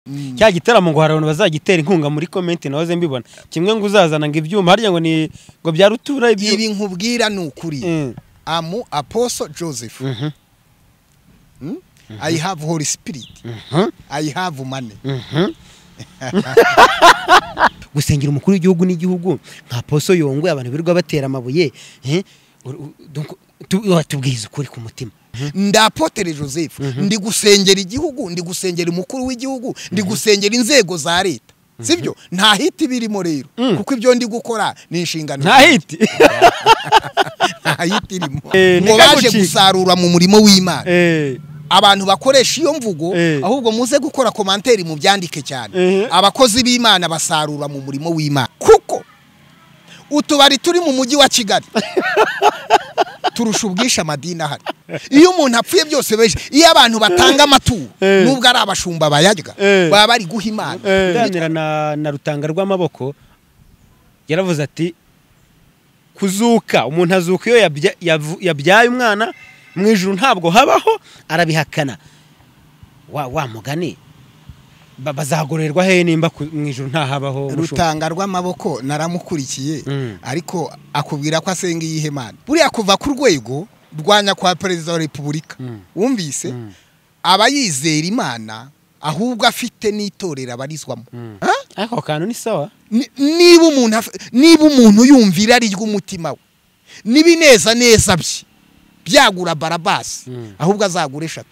cya gitaramo ngo hari abantu bazagitera inkunga muri comment nahoze mbibona kimwe ngo uzazana ngo ibyuma harya ngo ni ngo bya rutura ibi nkubwira ni ukuri amu Apostle Joseph I have Holy Spirit I have money gusengera umukuru w'igihugu n'igihugu nka Apostle Yongwe abantu birirwa batera amabuye tubwiza ukuri ku mutima ndapotere Joseph ndi gusengera igihugu ndi gusengera umukuru w'igihugu ndi gusengera inzego za leta sibyo nta hiti birimo rero kuko ibyo ndi gukora ni inshingano nta hiti nta hiti irimo ngo baje gusarura mu murimo w'Imana abantu bakoresha iyo mvugo ahubwo muze gukora komanteri mu byandike cyane abakozi b'Imana basarura mu murimo w'Imana kuko utubari turi mu mujyi wa Kigali turusha ubwisha amadini ahari iyo umuntu apfuye byose beje iyo abantu batanga amaturo nubwo ari abashumba bayarya baba bari guha Imana Nzira na Rutangarwamaboko yaravuze ati kuzuka umuntu azuka iyo yabyaye umwana mu ijuru ntabwo habaho arabihakana wa mugani bazagorerwa he nimba mu ijuru nta habaho Rutangarwamaboko naramukurikiye ariko akubwira ko asenga iyihe Mana buriya kuva ku rwego rwanya kwa perezida wa repubulika wumvise aba yizera Imana ahubwo afite n'itorera abarizwamo ako kantu ni sawa niba umuntu yumvira ari ry'umutima we nibineza neza byagura barabasi ahubwo azagura 3.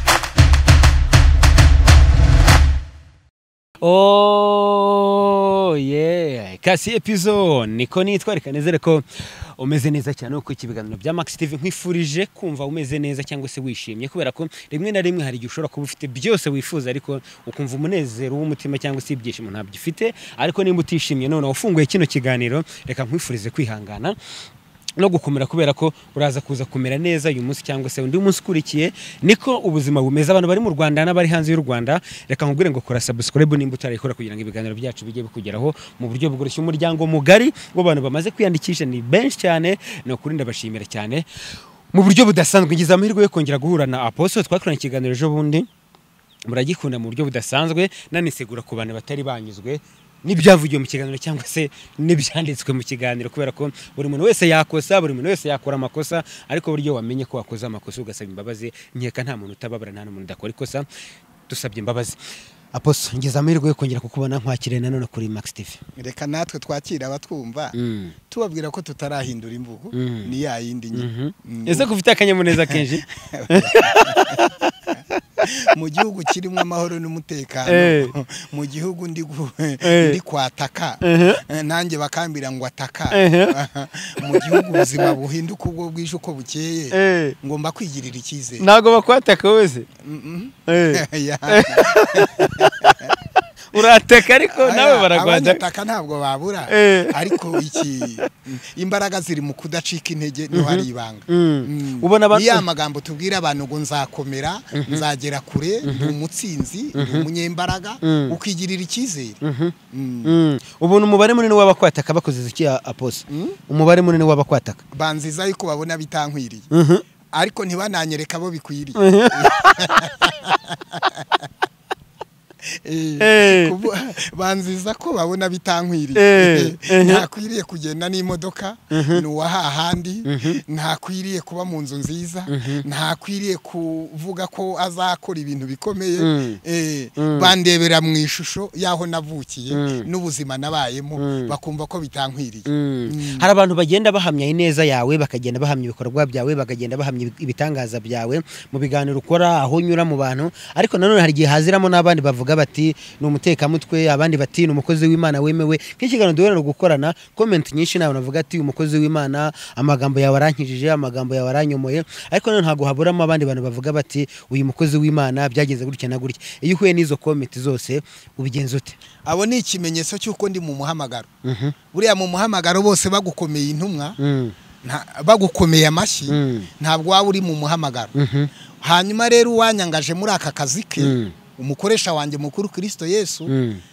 Oh yeah, kasi episode niko nitwareka nezere ko umeze neza cyane uko ikibiganiro bya Max TV nkwifurije kumva umeze neza cyangwa se wishimye kubera ko rimwe na rimwe hari gishobora kuba ufite byose wifuza ariko ukumva umunezero w'umutima cyangwa se ibyishimo ntabyo ufite ariko nimba utishimye none ufunguye kino kiganiro reka nkwifurize kwihangana no gukomera kubera ko uraza kuza kumera neza uyu munsi cyangwa se undi munsi ukurikiye niko ubuzima bumeze abantu bari mu Rwanda n'abari hanze y'u Rwanda reka nkubwire ngo kora subscribe nimba utarayikora kugira ngo ibiganiro byacu bijye bikugeraho mu buryo bworoshye umuryango mugari w'abantu bamaze kwiyandikisha ni benshi cyane no kuri ndabashimira cyane mu buryo budasanzwe ngize amahirwe yo kongera guhura na Apostle twakoranye ikiganiro ejo bundi muragikunda mu buryo budasanzwe nanisegura ku bantu batari banyuzwe n'ibyavugiye mu kiganiro cyangwa se n'ibyanditswe mu kiganiro kubera ko buri muntu wese yakosa buri muntu wese yakora amakosa ariko buryo wamenye ko wakoze amakosa ugasaba imbabazi nkeka nta muntu utababara nta n'umuntu udakora ikosa dusabye imbabazi Apostle ngize amahirwe yo kongera kukubona nkwakire nanone kuri Max TV reka natwe twakira abatwumva tubabwira ko tutarahindura imvugo ni ya yindi nyine ese kufite akanyamuneza kenshi mu gihugu kirimo amahoro n'umutekano mu gihugu ndi kwataka nanjye bakambira ngo ataka mu gihugu ubuzima buhinduka ubwo bwije uko bukeye ngomba kwigirira icyizere ntago bakwataka wese urateka ariko nawe baragwanda ataka ntabwo babura ariko iki imbaraga ziri mu kudacika intege no hari ibanga ubona abantu ya magambo tubwira abantu ngo nzakomera nzagera kure ndi umutsinzi ndi umunyembaraga ukigirira icyizere ubona umubare munini w'abakwataka bakoze iki Apostle umubare munini w'abakwataka banziza yuko babona bitankwiriye ariko ntibananyereka bo bikwiriye banziza ko babona bitankwiriye ntakwiriye kugenda n'imodoka nuwa hahandi ntakwiriye kuba mu nzu nziza ntakwiriye kuvuga ko azakora ibintu bikomeye bandebera mu ishusho yaho navukiye n'ubuzima nabayemo bakumva ko bitankwiriye hari abantu bagenda bahamya ineza yawe bakagenda bahamya ibikorwa byawe bakagenda bahamya ibitangaza byawe mu biganiro ukora aho unyura mu bantu ariko nanone hari gihe haziramo n'abandi bavuga bati ni umutekamutwe abandi bati ni umukozi w'Imana wemewe nk'ikiganiro duherera gukorana comment nyinshi nawe navuga ati umukozi w'Imana amagambo yawe arankijije amagambo yawe aranyomoye ariko none ntago haburamo abandi bantu bavuga bati uyu mukozi w'Imana byagenze gutya na gutya iyo uhuye n'izo comment zose ubigenza ute abo ni ikimenyetso cy'uko ndi mu muhamagaro buriya mu muhamagaro bose bagukomeye intumwa bagukomeye amashyi ntabwo waba uri mu muhamagaro hanyuma rero uwanyangaje muri aka kazi ke umukoresha wanjye mukuru Kristo Yesu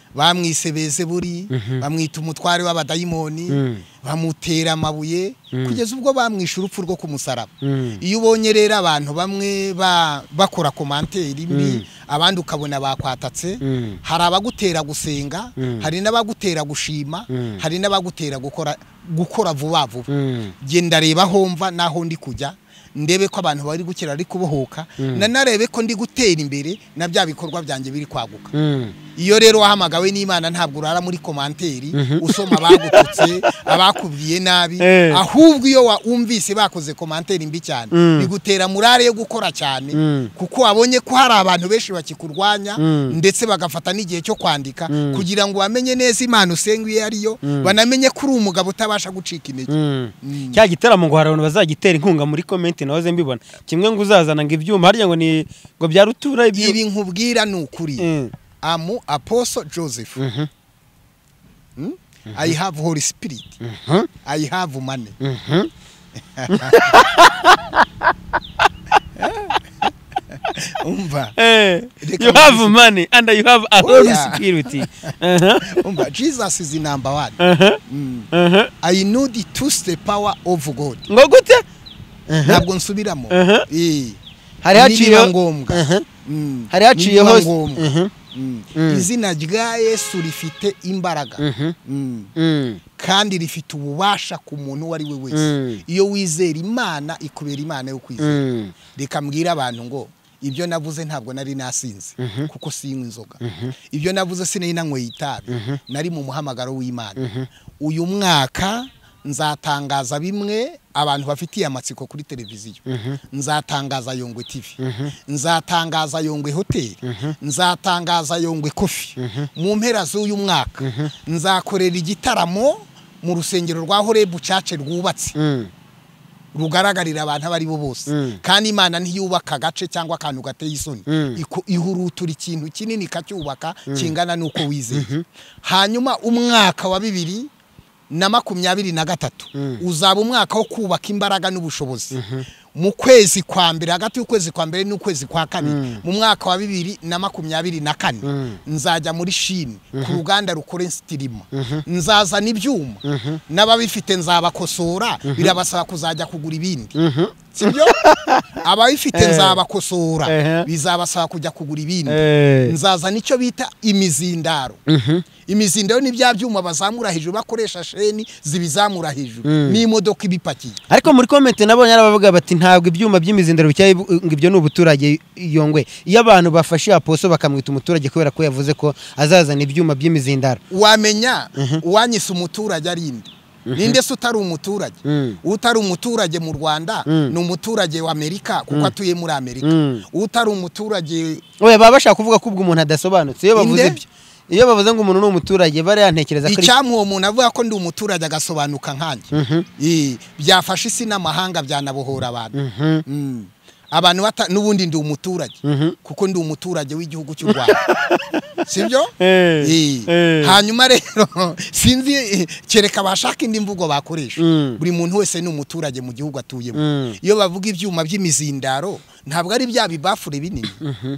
bamwise Bezeburi bamwita umutware w'abadayimoni bamutera amabuye kugeza ubwo bamwisha urupfu rwo kumusaraba. Iyo ubonye rero abantu bamwe bakora komanteri mbi abandi ukabona bakwatatse, hari abagutera gusenga, hari n'abagutera gushima, hari n'abagutera gukora vuba vuba. Genda reba homva naho ndi kujya ndebe ko abantu bari gukira ari kubohoka, nanarebe ko ndi gutera imbere na bya bikorwa byanjye biri kwaguka. Iyo rero wahamagawe n'Imana ntabwo urara muri komanteri usoma abagututse abakubwiye nabi, ahubwo iyo wumvise bakoze komanteri mbi cyane bigutera murare yo gukora cyane, kuko wabonye ko hari abantu benshi bakikurwanya ndetse bagafata n'igihe cyo kwandika kugira ngo bamenye neza Imana usenga iyo ariyo, banamenye ko uri umugabo utabasha gucika intege. Cya gitaramo ngo hari abantu bazagitera inkunga muri comment nahoze mbibona, kimwe ngo uzazana ngo ibyuma harya ngo ni ngo bya rutura ibi nkubwira ni ukuri. Amu Apostle Joseph. I have Holy Spirit. I have money. Umva. You have money and you have a Holy Spirit. Umva, Jesus is the number one. I know the two-step power of God. Ngo gute? Ntabwo nsubiramo. Hari haciye ngombwa. Hari haciye hose. Izina rya Yesu rifite imbaraga kandi rifite ububasha ku muntu wari we wese. Iyo wizera Imana ikubera Imana yo kwizera. Reka mbwira abantu ngo ibyo navuze ntabwo nari nasinze kuko sinywa inzoga. Ibyo navuze sinari nanyweye itabi, nari mu muhamagaro w'Imana. Uyu mwaka nzatangaza bimwe abantu bafitiye amatsiko kuri televiziyo. Nzatangaza Yongwe TV, nzatangaza Yongwe Hotel, nzatangaza Yongwe Coffee. Mu mpera z'uyu mwaka nzakorera igitaramo mu rusengero rwa Horebu Church rwubatse rugaragarira abantu abari bo bose. Kandi Imana ntiyubaka gace cyangwa akantu gateye isoni, ihurutura ikintu kinini kacyubaka kingana nuko wizeye. Hanyuma umwaka wa 2023 uzaba umwaka wo kubaka imbaraga n'ubushobozi. Mu kwezi kwa mbere, hagati y'ukwezi kwa mbere n'ukwezi kwa kabiri mu mwaka wa 2024 nzajya muri Chine ku ruganda rukora instirima. Nzazana ibyuma n'ababifite nzabakosora, birabasaba kuzajya kugura ibindi. Sibyo? Ababifite nzabakosora, bizabasaba kujya kugura ibindi. Nzazana icyo bita imizindaro. Imizindaro ni bya byuma bazamura hejuru bakoresha sheni zibizamura hejuru n'imodoka ibipakiye. Ariko muri comment nabonye arabavuga bati ntabwo ibyuma by'imizindaro bicyaye ngibyo n'ubuturage Yongwe. Iyo abantu bafashe Aposo bakamwita umuturage kubera ko yavuze ko azazana ibyuma by'imizindaro, wamenya uwanyise umuturage arinde. Ninde se utari umuturage? Utari umuturage mu Rwanda ni umuturage wa Amerika kuko atuye muri Amerika. Utari umuturage oya baba bashaka kuvuga ko ubwo umuntu adasobanutse. Iyo bavuze ibyo, iyo bavuze ngo umuntu ni umuturage bari yantekereza ko icyamu uwo muntu avuga ko ndi umuturage agasobanuka nkanjye. Byafashe isi n'amahanga byanabohora abantu. Abantu n'ubundi ndi umuturage kuko ndi umuturage w'igihugu cy'u Rwanda. Sibyo? Hanyuma rero sinzi kereka bashaka indi mvugo bakoresha. Buri muntu wese ni umuturage mu gihugu atuyemo. Iyo bavuga ibyuma by'imizindaro ntabwo ari bya bibafure binini.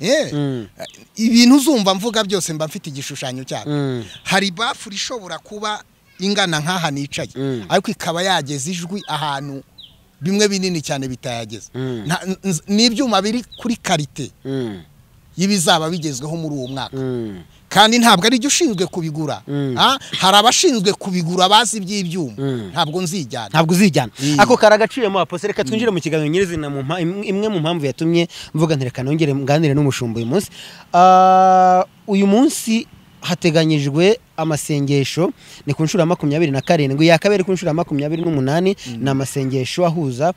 Ibintu uzumva mvuga byose mba mfite igishushanyo cyabo. Hari bafure ishobora kuba ingana nk'aha nicaye ariko ikaba yageza ijwi ahantu bimwe binini cyane bitayageza. N'ibyuma biri kuri karite y'ibizaba bigezweho muri uwo mwaka. Kandi ntabwo ari ushinzwe kubigura. Hari abashinzwe kubigura bazi iby'ibyuma. Ntabwo nzijyana. Ntabwo uzijyana. Ako karagaciyemo Aposo. Reka twinjire mu kiganiro nyirizina imwe mu mpamvu yatumye mvuga ntereka nongere nganire n'umushumba uyu munsi. Uyu munsi hateganyijwe amasengesho ni ku nshuro 27 yakabere ku nshuro 28 na amasengesho ahuza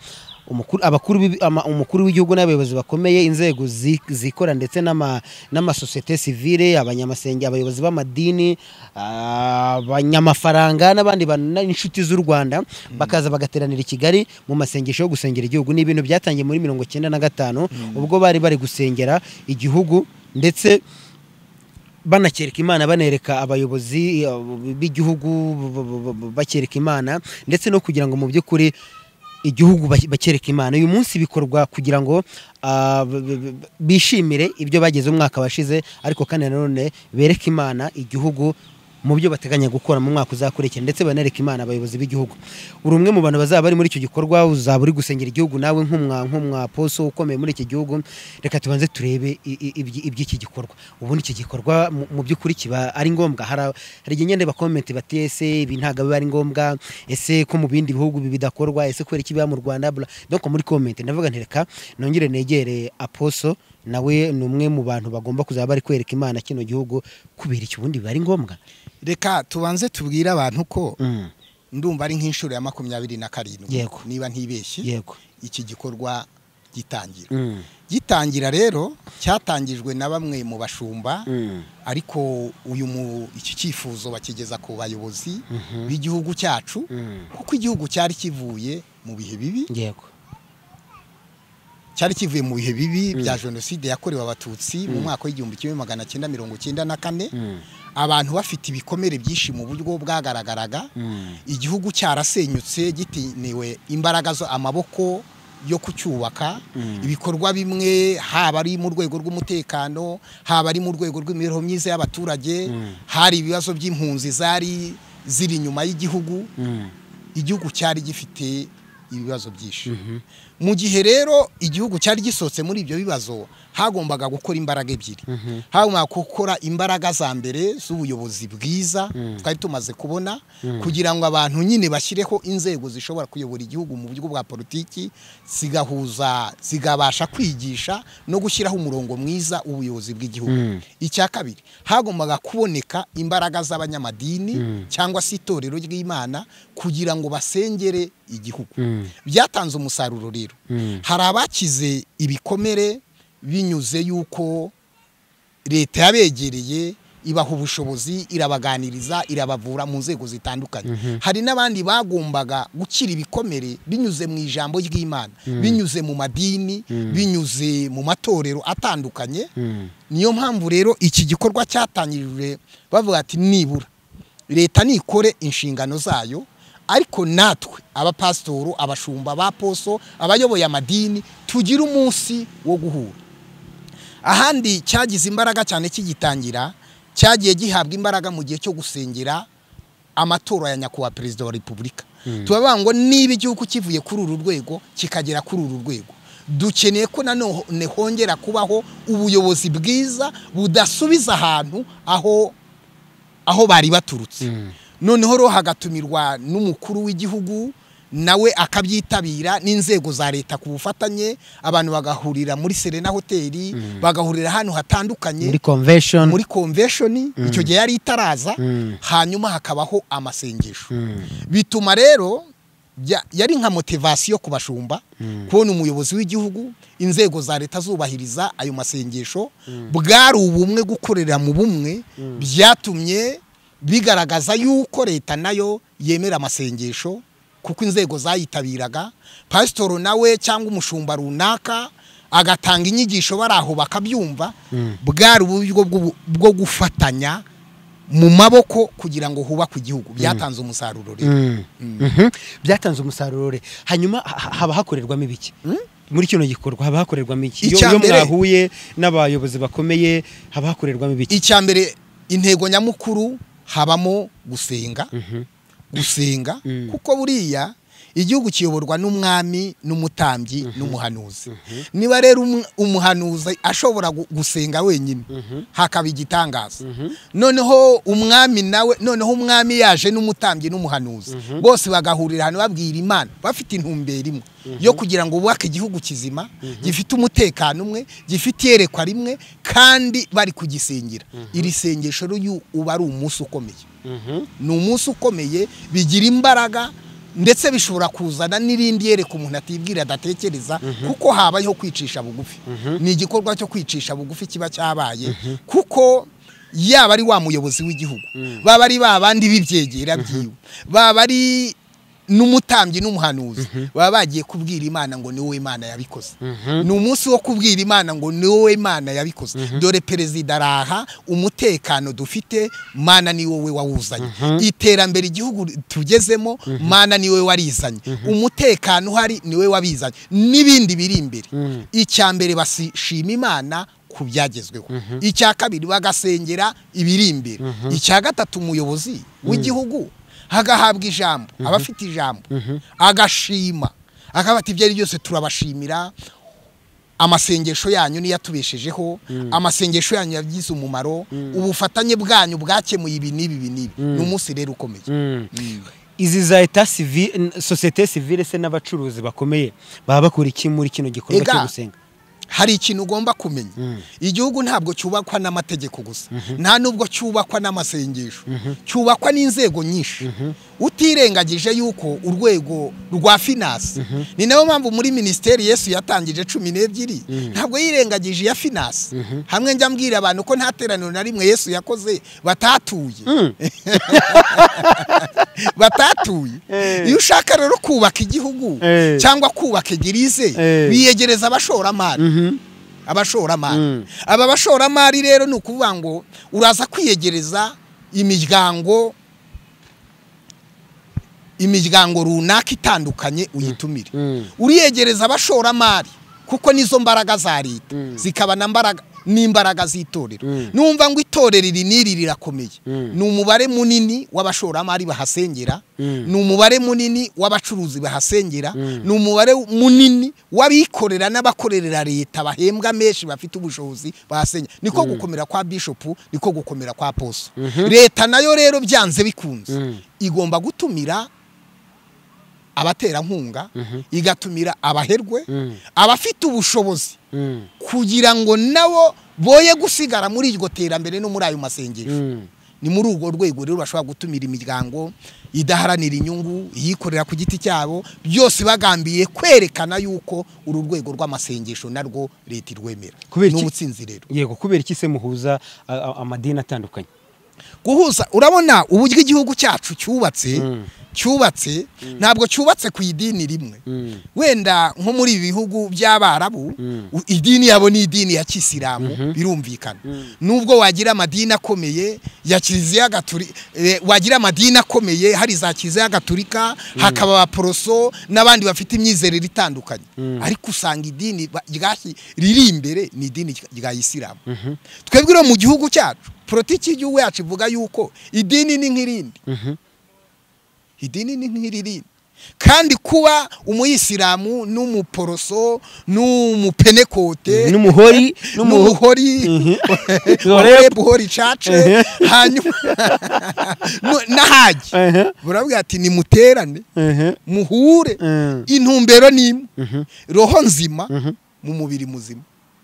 umukuru w'igihugu n'abayobozi bakomeye, inzego zikora ndetse n'amasosiyete civile, abanyamasenge, abayobozi b'amadini, abanyamafaranga n'abandi n'inshuti z'u Rwanda bakaza bagateranira i Kigali mu masengesho yo gusengera igihugu. Ni ibintu byatangiye muri 1995 ubwo bari gusengera igihugu ndetse banakereka Imana, banereka abayobozi b'igihugu bakereka Imana ndetse no kugira ngo mu by'ukuri igihugu bakereka Imana. Uyu munsi bikorwa kugira ngo bishimire ibyo bageze umwaka washize, ariko kandi nanone bereka Imana igihugu mu byo bateganya gukora mu mwaka uzakurikira, ndetse banereka Imana abayobozi b'igihugu. Uri umwe mu bantu bazaba bari muri icyo gikorwa, uzaba uri gusengera igihugu nawe nk'umwaposo ukomeye muri iki gihugu. Reka tubanze turebe iby'iki gikorwa. Ubundi iki gikorwa mu by'ukuri kiba ari ngombwa? Hari igihe nyine bakomenti bati ese ibi ntabwo biba ari ngombwa, ese ko mu bindi bihugu bidakorwa, ese kubera iki biba mu Rwanda? Donc muri comment ndavuga nti reka nongere negere aposo, nawe ni umwe mu bantu bagomba kuzaba bari kwereka Imana kino gihugu kubera iki ubundi biba ari ngombwa. Reka tubanze tubwire abantu ko ndumva ari nk'inshuro ya 27 niba ntibeshye iki gikorwa gitangira. Gitangira rero cyatangijwe na bamwe mu bashumba, ariko iki cyifuzo bakigeza ku bayobozi b'igihugu cyacu, kuko igihugu cyari kivuye mu bihe bibi. Cyari kivuye mu bihe bibi bya jenoside yakorewe abatutsi mu mwaka w'1994, abantu bafite ibikomere byinshi mu buryo bwagaragaraga. Igihugu cyarasenyutse gitinewe imbaraga amaboko yo kucyubaka. Ibikorwa bimwe haba ari mu rwego rw'umutekano, haba ari mu rwego rw'imibereho myiza y'abaturage, hari ibibazo by'impunzi zari ziri inyuma y'igihugu. Igihugu cyari gifite ibibazo byinshi. Mu gihe rero igihugu cyari gisotse muri ibyo bibazo, hagombaga gukora imbaraga ebyiri. Hagombaga gukora imbaraga za mbere z'ubuyobozi bwiza twari tumaze kubona, kugira ngo abantu nyine bashyireho inzego zishobora kuyobora igihugu mu buryo bwa politiki, zigabasha kwigisha no gushyiraho umurongo mwiza w'ubuyobozi bw'igihugu. Icya kabiri, hagombaga kuboneka imbaraga z'abanyamadini cyangwa se itorero ry'Imana kugira ngo basengere igihugu. Byatanze umusaruro rero. Hari abakize ibikomere binyuze yuko leta yabegereye, ibaha ubushobozi, irabaganiriza, irabavura mu nzego zitandukanye. Hari n'abandi bagombaga gukira ibikomere binyuze mu ijambo ry'Imana, binyuze mu madini, binyuze mu matorero atandukanye. Niyo mpamvu rero iki gikorwa cyatangijwe bavuga ati nibura leta nikore inshingano zayo, ariko natwe abapasitoro, abashumba, abaposo, abayoboye amadini tugira umunsi wo guhura. Ahandi cyagize imbaraga cyane kigitangira, cyagiye gihabwa imbaraga mu gihe cyo gusengera amatora ya nyakubahwa perezida wa repubulika. Tubavuga ngo niba igihugu kivuye kuri uru rwego kikagera kuri uru rwego, dukeneye ko nanone hongera kubaho ubuyobozi bwiza budasubiza ahantu aho bari baturutse. Noneho ro hagatumirwa n'umukuru w'igihugu, nawe akabyitabira, n'inzego za leta ku bufatanye, abantu bagahurira muri Serena hoteli, bagahurira hano hatandukanye muri convention. Icyo gihe yari itaraza. Hanyuma hakabaho amasengesho. Bituma rero yari nka motivation ku bashumba kubona umuyobozi w'igihugu, inzego za leta zubahiriza ayo masengesho. Bwari ubumwe, gukorera mu bumwe, byatumye bigaragaza yuko leta nayo yemera amasengesho, kuko inzego zayitabiraga. Pasitoro nawe cyangwa umushumba runaka agatanga inyigisho, baraho bakabyumva. Bwari uburyo bwo gufatanya mu maboko kugira ngo hubakwe igihugu. Byatanze umusaruro rero. Byatanze umusaruro. Hanyuma haba hakorerwamo ibiki muri kino gikorwa? Haba hakorerwamo iki iyo mwahuye n'abayobozi bakomeye? Haba hakorerwamo ibiki? Icya mbere, intego nyamukuru habamo gusenga. Kuko buriya igihugu kiyoborwa n'umwami, n'umutambyi, n'umuhanuzi. Niba rero umuhanuzi ashobora gusenga wenyine, hakaba igitangaza. Noneho umwami yaje n'umutambyi n'umuhanuzi, bose bagahurira hano babwira Imana, bafite intumbero imwe yo kugira ngo bubake igihugu kizima, gifite umutekano umwe, gifite iyerekwa rimwe, kandi bari kugisengera. Iri sengesho uba ari umunsi ukomeye. Ni umunsi ukomeye, bigira imbaraga, ndetse bishobora kuzana n'irindi yereka umuntu atibwira, adatekereza, kuko habayeho kwicisha bugufi. Ni igikorwa cyo kwicisha bugufi kiba cyabaye, kuko yaba ari wa muyobozi w'igihugu, baba ari babandi bibyegera byiwe, baba ari n'umutambyi n'umuhanuzi baba bagiye kubwira Imana ngo ni wowe Imana yabikoze. Ni umunsi wo kubwira Imana ngo ni wowe Imana yabikoze. Dore perezida araha, umutekano dufite Mana ni wowe wawuzanye, iterambere igihugu tugezemo Mana ni wowe warizanye, umutekano uhari ni wowe wabizanye, n'ibindi biri imbere. Icya mbere bashima Imana ku byagezweho, icya kabiri bagasengera ibiri imbere, icya gatatu umuyobozi w'igihugu hagahabwa ijambo, abafite ijambo agashima, akabati ibyo ari byose turabashimira, amasengesho yanyu niyo atubeshejeho, amasengesho yanyu yagize umumaro, ubufatanye bwanyu bwakemuye ibi n'ibi. Ni umunsi rero ukomeye. Izi za eta civile, societe civile se n'abacuruzi bakomeye baba bakora iki muri kino gikorwa cyo gusenga? Hari ikintu ugomba kumenya. Igihugu ntabwo cyubakwa n'amategeko gusa, nta nubwo cyubakwa n'amasengesho, cyubakwa n'inzego nyinshi. Utirengagije yuko urwego rwa finance, ni nayo mpamvu muri ministeri Yesu yatangije 12 ntabwo yirengagije ya finance. Hamwe njya mbwira abantu ko nta teraniro na rimwe Yesu yakoze batatuye. Batatuye. Iyo ushaka rero kubaka igihugu cyangwa kubaka egirize, biyegereza abashoramari. Abashoramari, aba bashoramari rero ni ukuvuga ngo uraza kwiyegereza imiryango runaka itandukanye uyitumire. Uriyegereza abashoramari kuko nizo mbaraga za leta, zikaba n'imbaraga z'itorero. Numva ngo itorero iri niri rirakomeye, ni umubare munini w'abashoramari bahasengera, ni umubare munini w'abacuruzi bahasengera, ni umubare munini w'abikorera n'abakorera leta bahembwa menshi bafite ubushobozi bahasengera. Niko gukomera kwa bishop, niko gukomera kwa apostle. Leta nayo rero byanze bikunze igomba gutumira abaterankunga, igatumira abaherwe, abafite ubushobozi, kugira ngo nabo boye gusigara muri iryo terambere no muri ayo masengesho. Ni muri urwo rwego rero bashobora gutumira imiryango idaharanira inyungu, yikorera ku giti cyabo, byose bagambiye kwerekana yuko uru rwego rw'amasengesho narwo leta irwemera. N'ubutsinzi rero. Yego, kubera iki se muhuza amadini atandukanye? Guhuza, urabona uburyo igihugu cyacu cyubatse ntabwo cyubatse ku idini rimwe. Wenda nko muri ibi bihugu by'Abarabu, idini yabo ni idini ya Kisilamu, birumvikana. Nubwo wagira amadini akomeye ya Kiliziya Gatolika, wagira amadini akomeye hari za Kiliziya Gatolika, hakaba abaporoso n'abandi bafite imyizerere itandukanye, ariko usanga idini riri imbere ni idini rya Isilamu. Twebwe rero mu gihugu cyacu, politiki y'igihugu yacu ivuga yuko idini ni nk'irindi. Idini ni nk'irindi. Kandi kuba umuyisilamu n'umuporoso n'umupenekote n'umuhori buhori cace hanyuma nahaji buravuga ati ni muterane muhure, intumbero ni roho nzima mu mubiri muzima,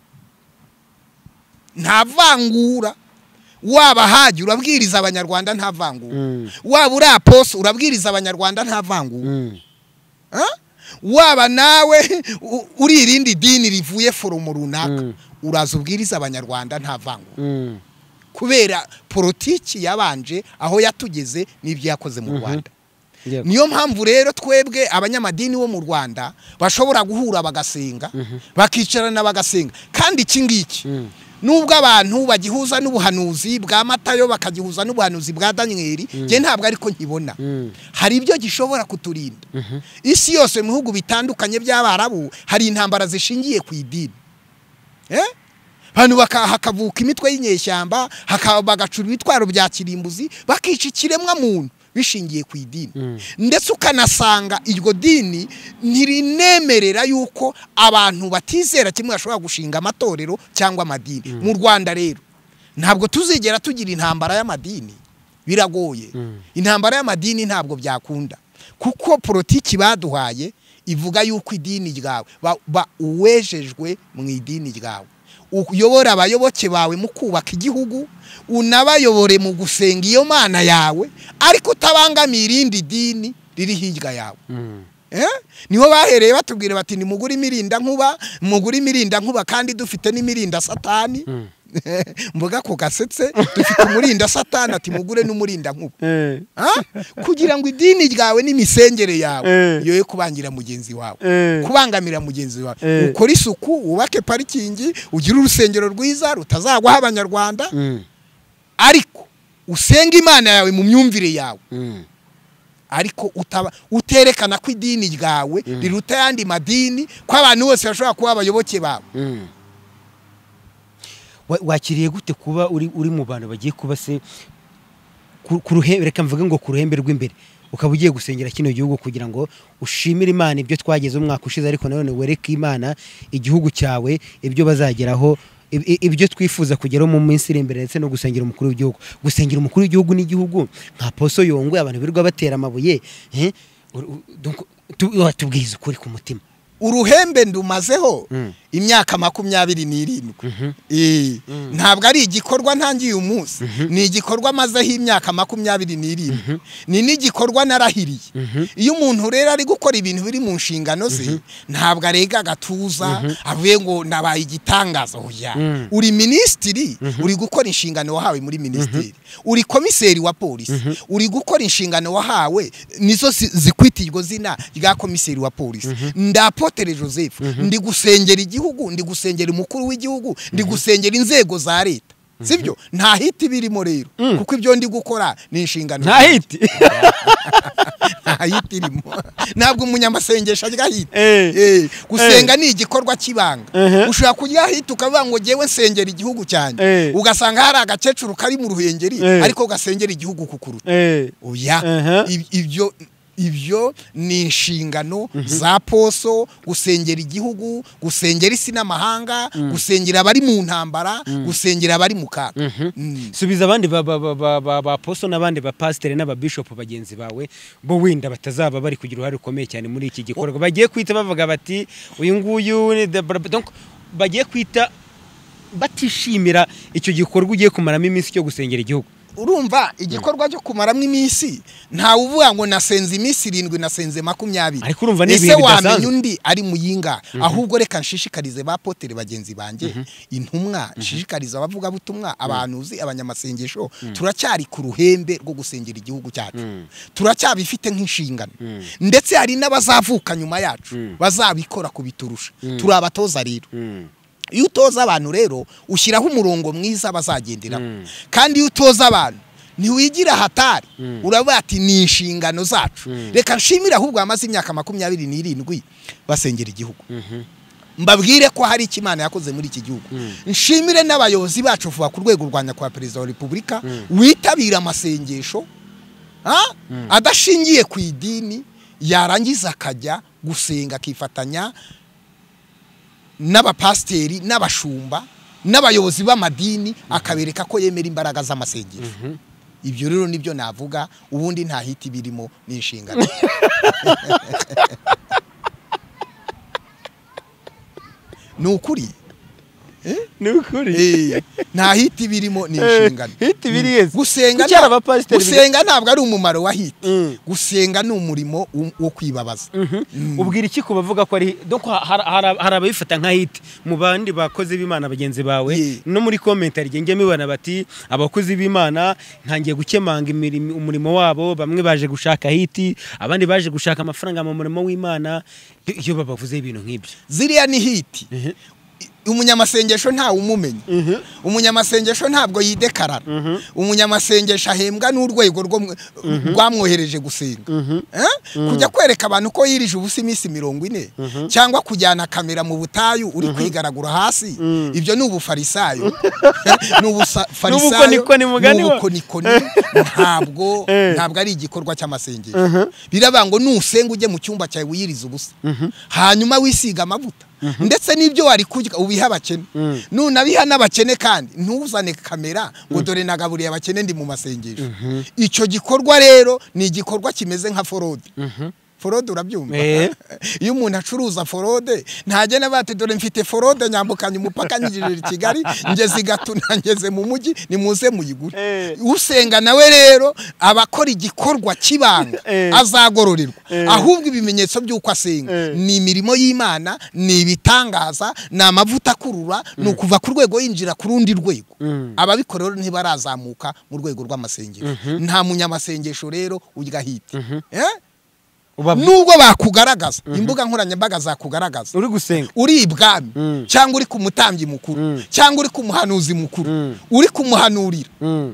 nta vangura. Waba haji urabwiriza abanyarwanda nta vangura, waba uri apostle urabwiriza abanyarwanda nta vangura, waba nawe uri irindi dini rivuye foromo runaka uraza ubwiriza abanyarwanda nta vangura, kubera politiki yabanje aho yatugeze n'ibyo yakoze mu Rwanda. Niyo mpamvu rero twebwe abanyamadini bo mu Rwanda bashobora guhura bagasenga, bakicarana bagasenga. Kandi iki ngiki nubwo abantu bagihuza n'ubuhanuzi bwa Matayo bakagihuza n'ubuhanuzi bwa Danieli, je ntabwo ariko nkibona. Hari ibyo gishobora kuturinda. Isi yose mu bihugu bitandukanye by'Abarabu hari intambara zishingiye ku idini. Bantu hakavuka imitwe y'inyeshyamba, bagacura ibitwaro bya kirimbuzi, bakica ikiremwa muntu bishingiye ku idini. Ndetse ukanasanga iryo dini ntirinemerera yuko abantu batizera kimwe bashobora gushinga amatorero cyangwa amadini. Mu Rwanda rero ntabwo tuzigera tugira intambara y'amadini, biragoye. Intambara y'amadini ntabwo byakunda, kuko politiki baduhaye ivuga yuko idini ryawe uwejejwe mu idini ryawe, uyobora abayoboke bawe mu kubaka igihugu, unabayobore mu gusenga iyo Mana yawe, ariko utabangamiye irindi dini riri hirya yawe. niho bahereye batubwira bati ni muguri imirinda nkuba kandi dufite n'imirinda satani mvuga ko gasetse dufite umurinda satani ati mugure n'umurinda nkuba kugira ngo idini ryawe n'imisengere yawe yoye kubangira mugenzi wawe kubangamira mugenzi wawe ukora isuku ubake parikingi ugira urusengero rwiza rutazagwaho abanyarwanda ariko usenga Imana yawe mu myumvire yawe ariko uterekana ko idini ryawe riruta yandi madini ko abantu bose bashobora kuba abayoboke bawe. Wakiriye gute kuba uri mu bantu bagiye kuba se reka mvuge ngo ku ruhembe rw'imbere ukaba ugiye gusengera kino gihugu kugira ngo ushimire Imana ibyo twageze umwaka ushize ariko nanone wereke Imana igihugu cyawe ibyo bazageraho ibyo twifuza kugeraho mu minsi iri imbere ndetse no gusengera umukuru w'igihugu. Gusengera umukuru w'igihugu n'igihugu nka Poso Yongwe abantu birirwa batera amabuye tubwize ukuri ku mutima. Uruhembe ndumazeho imyaka 27 ntabwo ari igikorwa ntangiye umunsi ni igikorwa mazeho imyaka 27 ni n'igikorwa narahiriye. Iyo umuntu rero ari gukora ibintu biri mu nshingano ze ntabwo arega gatuza avuye ngo nabaye igitangaza hoya. Uri ministiri uri gukora inshingano wahawe muri ministeri, uri komiseri wa polisi uri gukora inshingano wahawe nizo zikwitirwa zina rya komiseri wa polisi. Ndapotere Joseph ndi gusengera igihugu, ndi gusengera umukuru w'igihugu, ndi gusengera inzego za leta, sibyo? Nta hiti birimo rero kuko ibyo ndi gukora ni inshingano. Nta hiti nta hiti irimo, ntabwo umunyamasengesho ajya hiti. Gusenga ni igikorwa kibanga. Ushobora kujya hiti ukavuga ngo jewe nsengera igihugu cyane, ugasanga hari agakecuru kari mu ruhengeri ariko gasengera igihugu kukuruta. Oya, ibyo ni inshingano za Poso, gusengera igihugu, gusengera isi n'amahanga, gusengera abari mu ntambara, gusengera abari mu kaga. Subiza abandi ba Poso n'abandi ba pastor n'ababishop bagenzi bawe bo winda batazaba bari kugira uruhare rukomeye cyane muri iki gikorwa bagiye kwita bavuga bati uyu nguyu donc bagiye kwita batishimira icyo gikorwa ugiye kumaramo iminsi cyo gusengera igihugu. Urumva igikorwa cyo kumaramo iminsi nta uvuga ngo nasenze iminsi 7 nasenze 20. Ariko urumva ni ibintu bidasanzwe. Wamenye undi ari muyinga ahubwo reka nshishikarize ba potere bagenzi banje intumwa nshishikariza abavuga butumwa abanuzi abanyamasengesho turacyari ku ruhembe rwo gusengera igihugu cyacu. Turacyabifite nk'inshingano ndetse hari n'abazavuka nyuma yacu bazabikora kubiturusha. Turabatoza rero. Iyo utoza abantu rero ushyiraho umurongo mwiza bazagendera kandi iyo utoza abantu ntiwigira hatari uravuga ati ni inshingano zacu. Reka nshimira ahubwo amaze imyaka 27 basengera igihugu. Mbabwire ko hari ikimana yakoze muri iki gihugu. Nshimire n'abayobozi bacu vuba ku rwego rwanya kwa Perezida wa Repubulika witabira amasengesho adashingiye ku idini yarangiza akajya gusenga akifatanya n'abapasteri n'abashumba n'abayobozi b'amadini akabereka ko yemera imbaraga z'amasengesho. Ibyo rero nibyo navuga, ubundi nta hiti birimo ni inshingano. Ni ukuri nta hiti birimo ni inshingano. Hiti biriyeze gusenga ntabwo ari umumaro wa hiti. Gusenga ni umurimo wo kwibabaza. Ubwira iki kubavuga ko ari donc hari ababifata nka hiti mu bandi bakozi b'Imana bagenzi bawe no muri commentary genge mibana bati abakozi b'Imana ntangiye gukemanga umurimo wabo, bamwe baje gushaka hiti abandi baje gushaka amafaranga mu murimo w'Imana. Iyo babavuze ibintu nk'ibyo ziriya ni hiti. Umunyamasengesho nta umumenya. Umunyamasengesho ntabwo yidekarara. Umunyamasengesho ahembwa n'urwego rwamwohereje gusenga. Kujya kwereka abantu ko yirije ubusa iminsi 40 cyangwa kujyana kamera mu butayu uri kwigaragura hasi, ibyo ni ubufarisayo. Nubuko niko ntabwo ari igikorwa cy'amasengesho. Birabango nusenga ujye mu cyumba cyawe wiyiriza ubusa hanyuma wisiga amavuta ndetse n'ibyo wari kurya ubiha abakene. Nunabiha n'abakene kandi ntuzane kamera ngo dore nagaburiye abakene ndi mu masengesho. Icyo gikorwa rero ni igikorwa kimeze nka forode. forode urabyumva iyo umuntu acuruza forode ntagena bati dore mfite forode nyambukanye umupaka nyigirira i Kigali ngeze igatuna ngeze mu mujyi nimuze muyigure usenga nawe rero abakora igikorwa kibanga azagororerwa ahubwo ibimenyetso by'uko asenga ni imirimo y'Imana ni ibitangaza ni amavuta akurura ni ukuva ku rwego yinjira ku rundi rwego ababikora rero ntibarazamuka mu rwego rw'amasengesho nta munyamasengesho rero urya hiti nubwo bakugaragaza imbuga nkoranyambaga zakugaragaza uri gusenga uri ibwami cyangwa uri ku mutambyi mukuru cyangwa uri ku muhanuzi mukuru uri kumuhanurira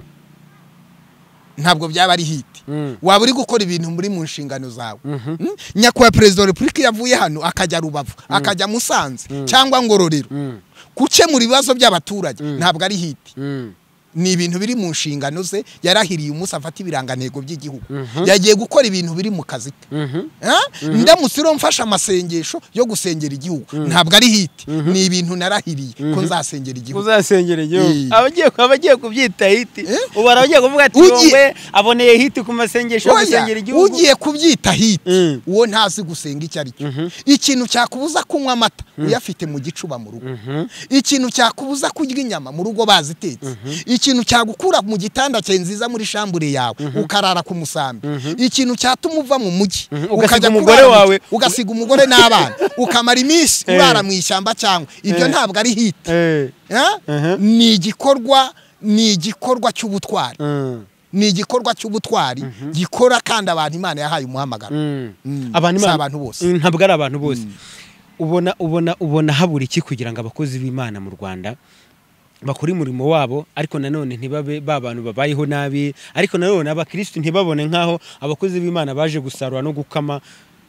ntabwo byaba ari hiti waba uri gukora ibintu muri mu nshingano zawe nyakubahwa perezida wa repubulika yavuye hano akajya Rubavu akajya Musanze cyangwa Ngororero gukemura ibibazo by'abaturage ntabwo ari hiti ni ibintu biri mu nshingano ze yarahiriye umunsi afata ibirangantego by'igihugu yagiye gukora ibintu biri mu kazi ndamutse ro mfasha amasengesho yo gusengera igihugu ntabwo ari hiti ni ibintu narahiriye ko nzasengera igihugu uzasengera igihugu abagiye kubyita hiti ubu aragiye kuvuga ati Yongwe aboneye hiti ku masengesho yo gusengera igihugu ugiye kubyita hiti uwo ntazi gusenga icyo ari cyo ikintu cyakubuza kunywa amata uyafite mu gicuba mu rugo ikintu cyakubuza kurya inyama mu rugo bazitetse ikintu cyagukura mu gitanda cye nziza muri shambure yawe ukarara ku musambi ikintu cyatuma uva mu mujyi ukajya umugore wawe ugasiga umugore n'abana ukamara iminsi urara mu ishyamba cyangwa ibyo ntabwo ari hiti ni igikorwa cy'ubutwari ni igikorwa cy'ubutwari gikora kandi abantu Imana yahaye umuhamagaro abantu bose ntabwo ari abantu bose ubona habura iki kugira ngo abakozi b'Imana mu Rwanda bakora umurimo wabo ariko nanone ntibabe babantu babayeho nabi ariko nanone abakristo ntibabone nkaho abakozi b'Imana baje gusarura no gukama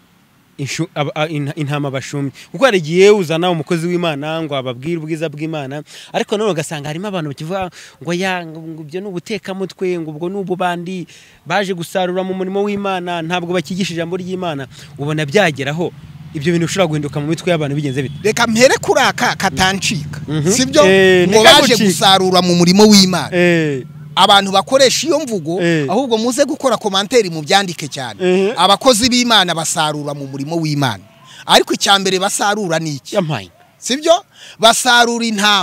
intama bashumye kuko hari igihe uzana umukozi w'Imana ngo ababwire ubwiza bw'Imana ariko nanone ugasanga harimo abantu bakivuga ngo ibyo n'ubuteka mutwe ngo ubwo n'ububandi baje gusarura mu murimo w'Imana ntabwo bakigishije ijambo ry'Imana ubona byageraho ibyo bintu ushobora guhinduka mu mitwe y'abantu bigenze bite reka mpere kuraka katancika sibyo ngo baje gusarura mu murimo w'Imana abantu bakoresha iyo mvugo ahubwo muze gukora komanteri mu byandike cyane abakozi b'Imana basarura mu murimo w'Imana ariko icyambere basarura niki sibyo basarura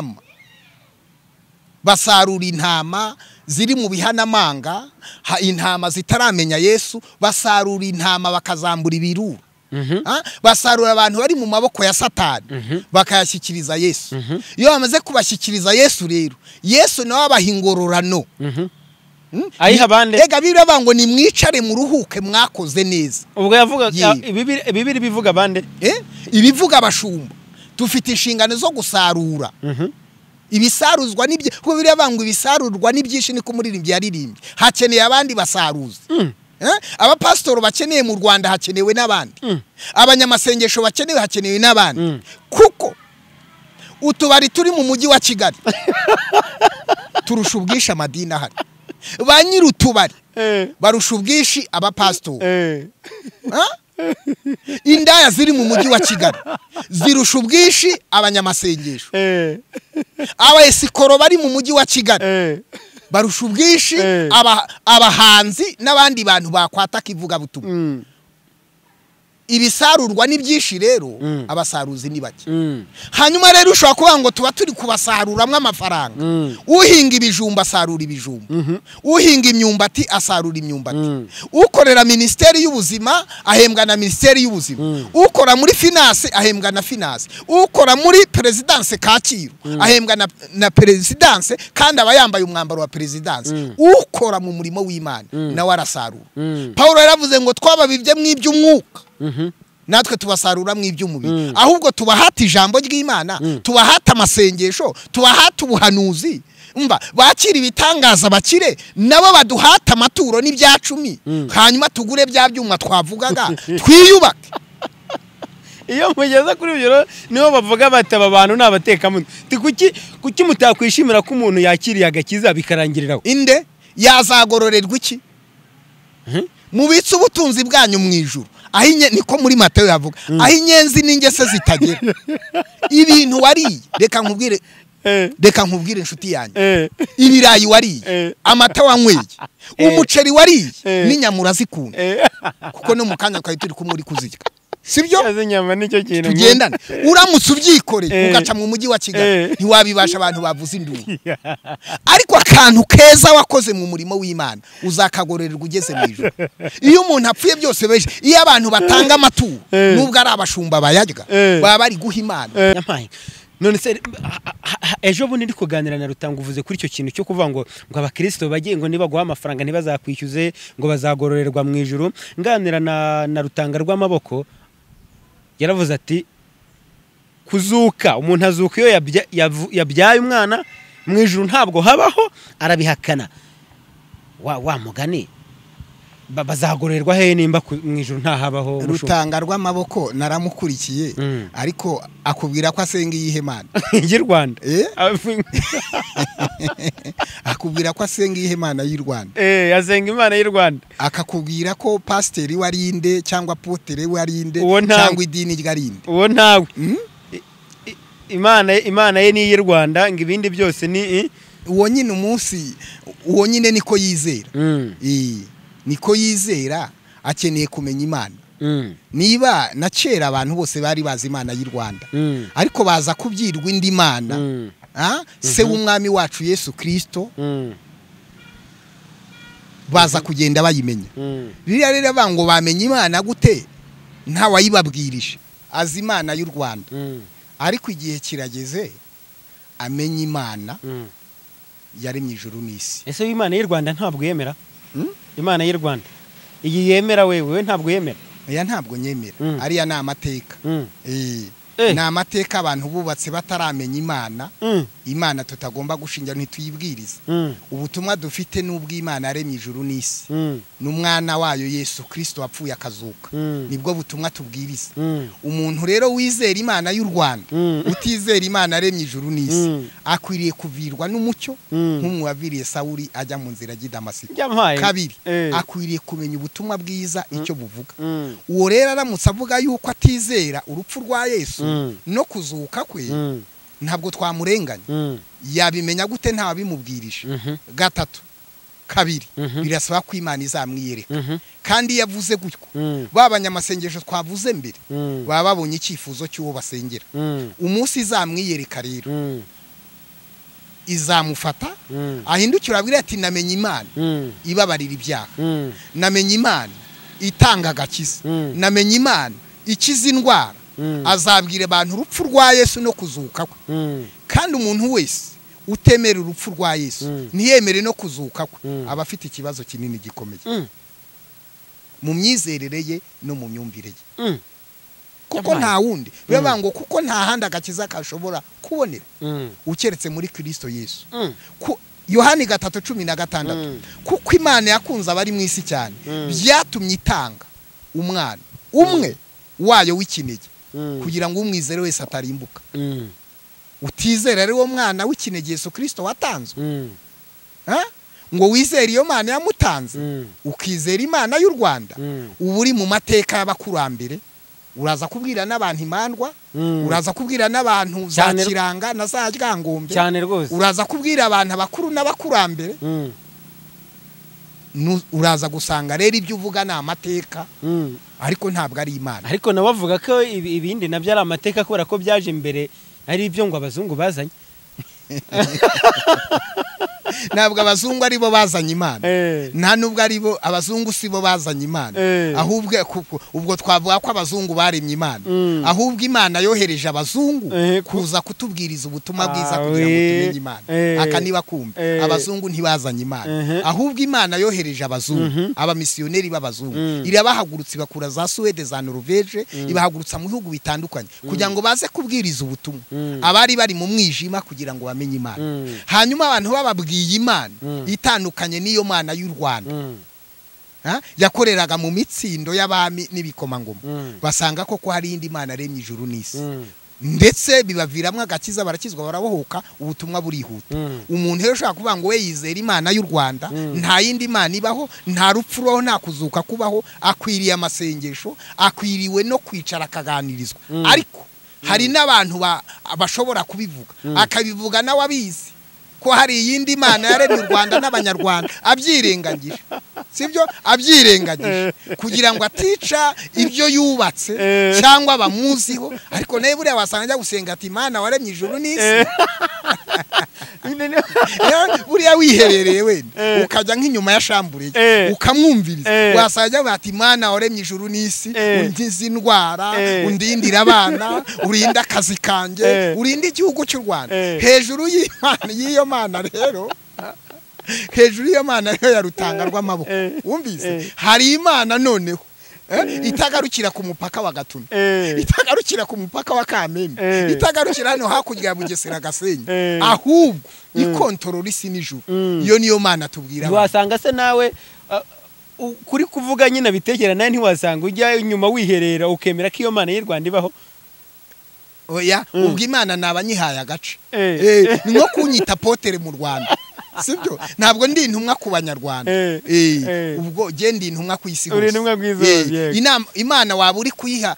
intama ziri mu bihanamanga intama zitaramenya Yesu basarura intama bakazambura ibirura basarura abantu bari mu maboko ya Satani bakayashyikiriza Yesu iyo bamaze kubashyikiriza Yesu rero Yesu nawe abahingororano ayiha bande ega biravuga ngo ni mwicare mu ruhuke mwakoze neza ubwo yavuga ibibiri bivuga bande ibivuga abashumba dufite inshingano zo gusarura ibisaruzwa nibye kuko biravuga ngo ibisarurwa nibyinshi niko muririmbyi yaririmbye hakeneye abandi basaruza abapasitoro bakeneye mu Rwanda hakenewe n'abandi abanyamasengesho bakenewe hakenewe n'abandi kuko utubari turi mu mujyi wa Kigali turusha ubwinshi amadini ahari ba nyiri utubari barusha ubwinshi abapasitoro indaya ziri mu mujyi wa Kigali zirusha ubwinshi abanyamasengesho abayesikoro bari mu mujyi wa Kigali barusha ubwinshi abahanzi n'abandi bantu bakwataka ivuga butumwa ibisarurwa n'ibyinshi rero abasaruzi ni bake hanyuma rero ushobora kuvuga ngo tuba turi kubasaruramwe amafaranga uhinga ibijumba asarura ibijumba uhinga imyumbati asarura imyumbati ukorera ministeri y'ubuzima ahembwa na ministeri y'ubuzima ukora muri finance ahembwa na finance ukora muri presidence Kacyiru ahembwa na presidence kandi aba yambaye umwambaro wa presidence ukora mu murimo w'Imana nawe arasarura Paulo yaravuze ngo twababibye mw'iby'umwuka natwe tubasarura mw'iby'umubiri ahubwo tubahata ijambo ry'Imana tubahata amasengesho tubahata ubuhanuzi umva bakira ibitangaza bakire nabo baduhata amaturo n'ibyacumi hanyuma tugure bya byuma twavugaga twiyubake iyo mugeze kuri ibyo niho bavuga bataba abantu nabateka muti kuki mutakwishimira ko umuntu yakiriye agakiza bikarangiriraho inde yazagororerwa iki mubitse ubutunzi bwanyu mu ijuru ahinye niko muri Mateyo yavuga ahinyenzi n'ingese zitagera ibintu wariye reka nkubwire inshuti yanjye ibirayi wariye amata wanyweye umuceri wariye n'inyamura zikunda kuko no mu kanya twari turi kumwe uri kuzirya sibyo inyama nicyo kintu tugendane uramutse ubyikoreye ugaca mu mujyi wa Kigali ntiwabibasha abantu bavuze induru ariko akantu keza wakoze mu murimo w'Imana uzakagorererwa ugeze mu ijuru iyo umuntu apfuye byose beje iyo abantu batanga amaturo nubwo ari abashumba bayarya baba bari guha Imana none se ejo bundi ndi kuganira na Rutanga uvuze kuri icyo kintu cyo kuvuga ngo abakristo bagiye ngo niba guha amafaranga ntibazakwishyuze ngo bazagororerwa mu ijuru nganira na Rutangarwamaboko yaravuze ati kuzuka umuntu azuka iyo yabyaye umwana mu ijuru ntabwo habaho arabihakana wa mugani bazagororerwa he nimba mu ijuru ntahabaho Rutangarwamaboko naramukurikiye ariko akubwira ko asenga iyihe Mana y'u Rwanda akubwira ko asenga iyihe Mana y'u Rwanda asenga Imana y'u Rwanda akakubwira ko pasiteri warinde cyangwa potere warinde cyangwa idini ryarinde uwo ntawe Imana ye ni y'u Rwanda ngo ibindi byose ni uwo nyine umunsi uwo nyine niko yizera niko yizera akeneye kumenya Imana niba na kera abantu bose bari bazi Imana y'u Rwanda ariko baza kubyirwa indi Mana se w'umwami wacu Yesu Kristo baza kugenda bayimenya biriya rero bango bamenye Imana gute nta wayibabwirije azi Imana y'u Rwanda ariko igihe kirageze amenye Imana yaremye ijuru n'isi ese w'Imana y'u Rwanda ntabwo yemera Imana y'u Rwanda iyi yemera wewe ntabwo yemera ya ntabwo nyemera ariya ni amateka ni amateka abantu bubatse bataramenya Imana Imana tutagomba gushingira ntituyibwiriza ubutumwa dufite n'ubw'Imana yaremye ijuru n'isi n'umwana wayo Yesu Kristo wapfuye akazuka nibwo butumwa tubwiriza umuntu rero wizera Imana y'u Rwanda utizera Imana yaremye ijuru n'isi akwiriye kuvirwa n'umucyo nk'umwaviriye Sawuli ajya mu nzira y'Damasiko kabiri akwiriye kumenya ubutumwa bwiza icyo buvuga uwo rero aramutse avuga yuko atizera urupfu rwa Yesu no kuzuka kwe ntabwo twamurenganya yabimenya gute nta bimubwirije gatatu kabiri birasaba ko Imana izamwiyereka kandi yavuze gutyo babanyamasengesho twavuze mbere baba babonye icyifuzo cy'uwo basengera umunsi izamwiyereka rero izamufata ahindukira abwira ati namenye Imana ibabarira ibyaha namenye Imana itanga agakiza namenye Imana ikiza indwara azabwira abantu urupfu rwa Yesu no kuzuka kwe kandi umuntu wese utemera urupfu rwa Yesu ntiyemere no kuzuka kwe aba afite ikibazo kinini gikomeye mu myizerere ye no mu myumvire ye kuko nta wundi bivuga ngo kuko nta handi agakiza kashobora kubonera ukeretse muri Kristo Yesu Yohani 3:16 kuko Imana yakunze abari mu isi cyane byatumye itanga umwana umwe wayo w'ikinege kugira ngo umwizere wese atarimbuka utizera ari wo mwana w'ikinege Yesu Kristo watanzwe ngo wizere iyo Mana yamutanze ukizera Imana y'u Rwanda ubu uri mu mateka y'abakurambere uraza kubwira n'abantu imandwa uraza kubwira n'abantu za kiranga na za ryangombe cyane rwose uraza kubwira abantu abakuru n'abakurambere uraza gusanga rero ibyo uvuga ni amateka ariko ntabwo ari Imana ariko nabavuga ko ibindi nabyo ari amateka kubera ko byaje imbere ari ibyo ngo abazungu bazanye ntabwo abazungu ari bo bazanye Imana nta nubwo ari bo abazungu si bo bazanye Imana ahubwo ubwo twavuga ko abazungu baremye Imana ahubwo Imana yohereje abazungu kuza kutubwiriza ubutumwa bwiza kugira ngo tumenye Imana akaniba kumbe abazungu ntibazanye Imana ahubwo Imana yohereje abazungu abamisiyoneri b'abazungu irabahagurutse bakura za Suwede za Norvege ibahagurutsa mu bihugu bitandukanye kugira ngo baze kubwiriza ubutumwa abari bari mu mwijima kugira ngo bamenye Imana hanyuma abantu bababwiye Imana itandukanye n'iyo Mana y'u Rwanda yakoreraga mu mitsindo y'abami n'ibikomangoma basanga ko hari indi Mana aremye ijuru n'isi ndetse bibaviramwe agakiza barakizwa barabohoka ubutumwa burihuta umuntu rero ushaka kuvuga ngo we yizera Imana y'u Rwanda nta yindi Mana ibaho nta rupfu rubaho nta kuzuka kubaho akwiriye amasengesho akwiriwe no kwicara akaganirizwa ariko hari n'abantu bashobora kubivuga akabivuga nawe abizi ko hari iyindi Mana yaremye u Rwanda n'abanyarwanda abyirengagije sibyo abyirengagije kugira ngo atica ibyo yubatse cyangwa bamuziho ariko nawe buriya wasanga ajya gusenga ati Imana waremye ijuru n'isi buriya wiherereye wenda ukajya nk'inyuma ya shambure ukamwumviriza wasanga ati Imana waremye ijuru n'isi undiza indwara undindira abana urinda akazi kanjye urinda igihugu cy'u Rwanda hejuru y'Imana y'iyo Mana rero hejuru y'iyo Mana rero ya Rutangarwamaboko wumvise hari Imana noneho itagarukira ku mupaka wa Gatuna itagarukira ku mupaka wa Kamembe itagarukira hano hakurya ya Bugesera Gasenyi ahubwo ikontorora isi n'ijuru iyo niyo Mana tubwira wasanga se nawe kuri kuvuga nyine bitegera nawe ntiwasanga ujya inyuma wiherera ukemera ko iyo Mana y'u Rwanda ibaho oya ubwo Imana nabanyihaye agace ni nko kunyita potere mu Rwanda sibyo ntabwo ndi intumwa ku banyarwanda ubwo je ndi intumwa ku isi hose Imana waba uri kuyiha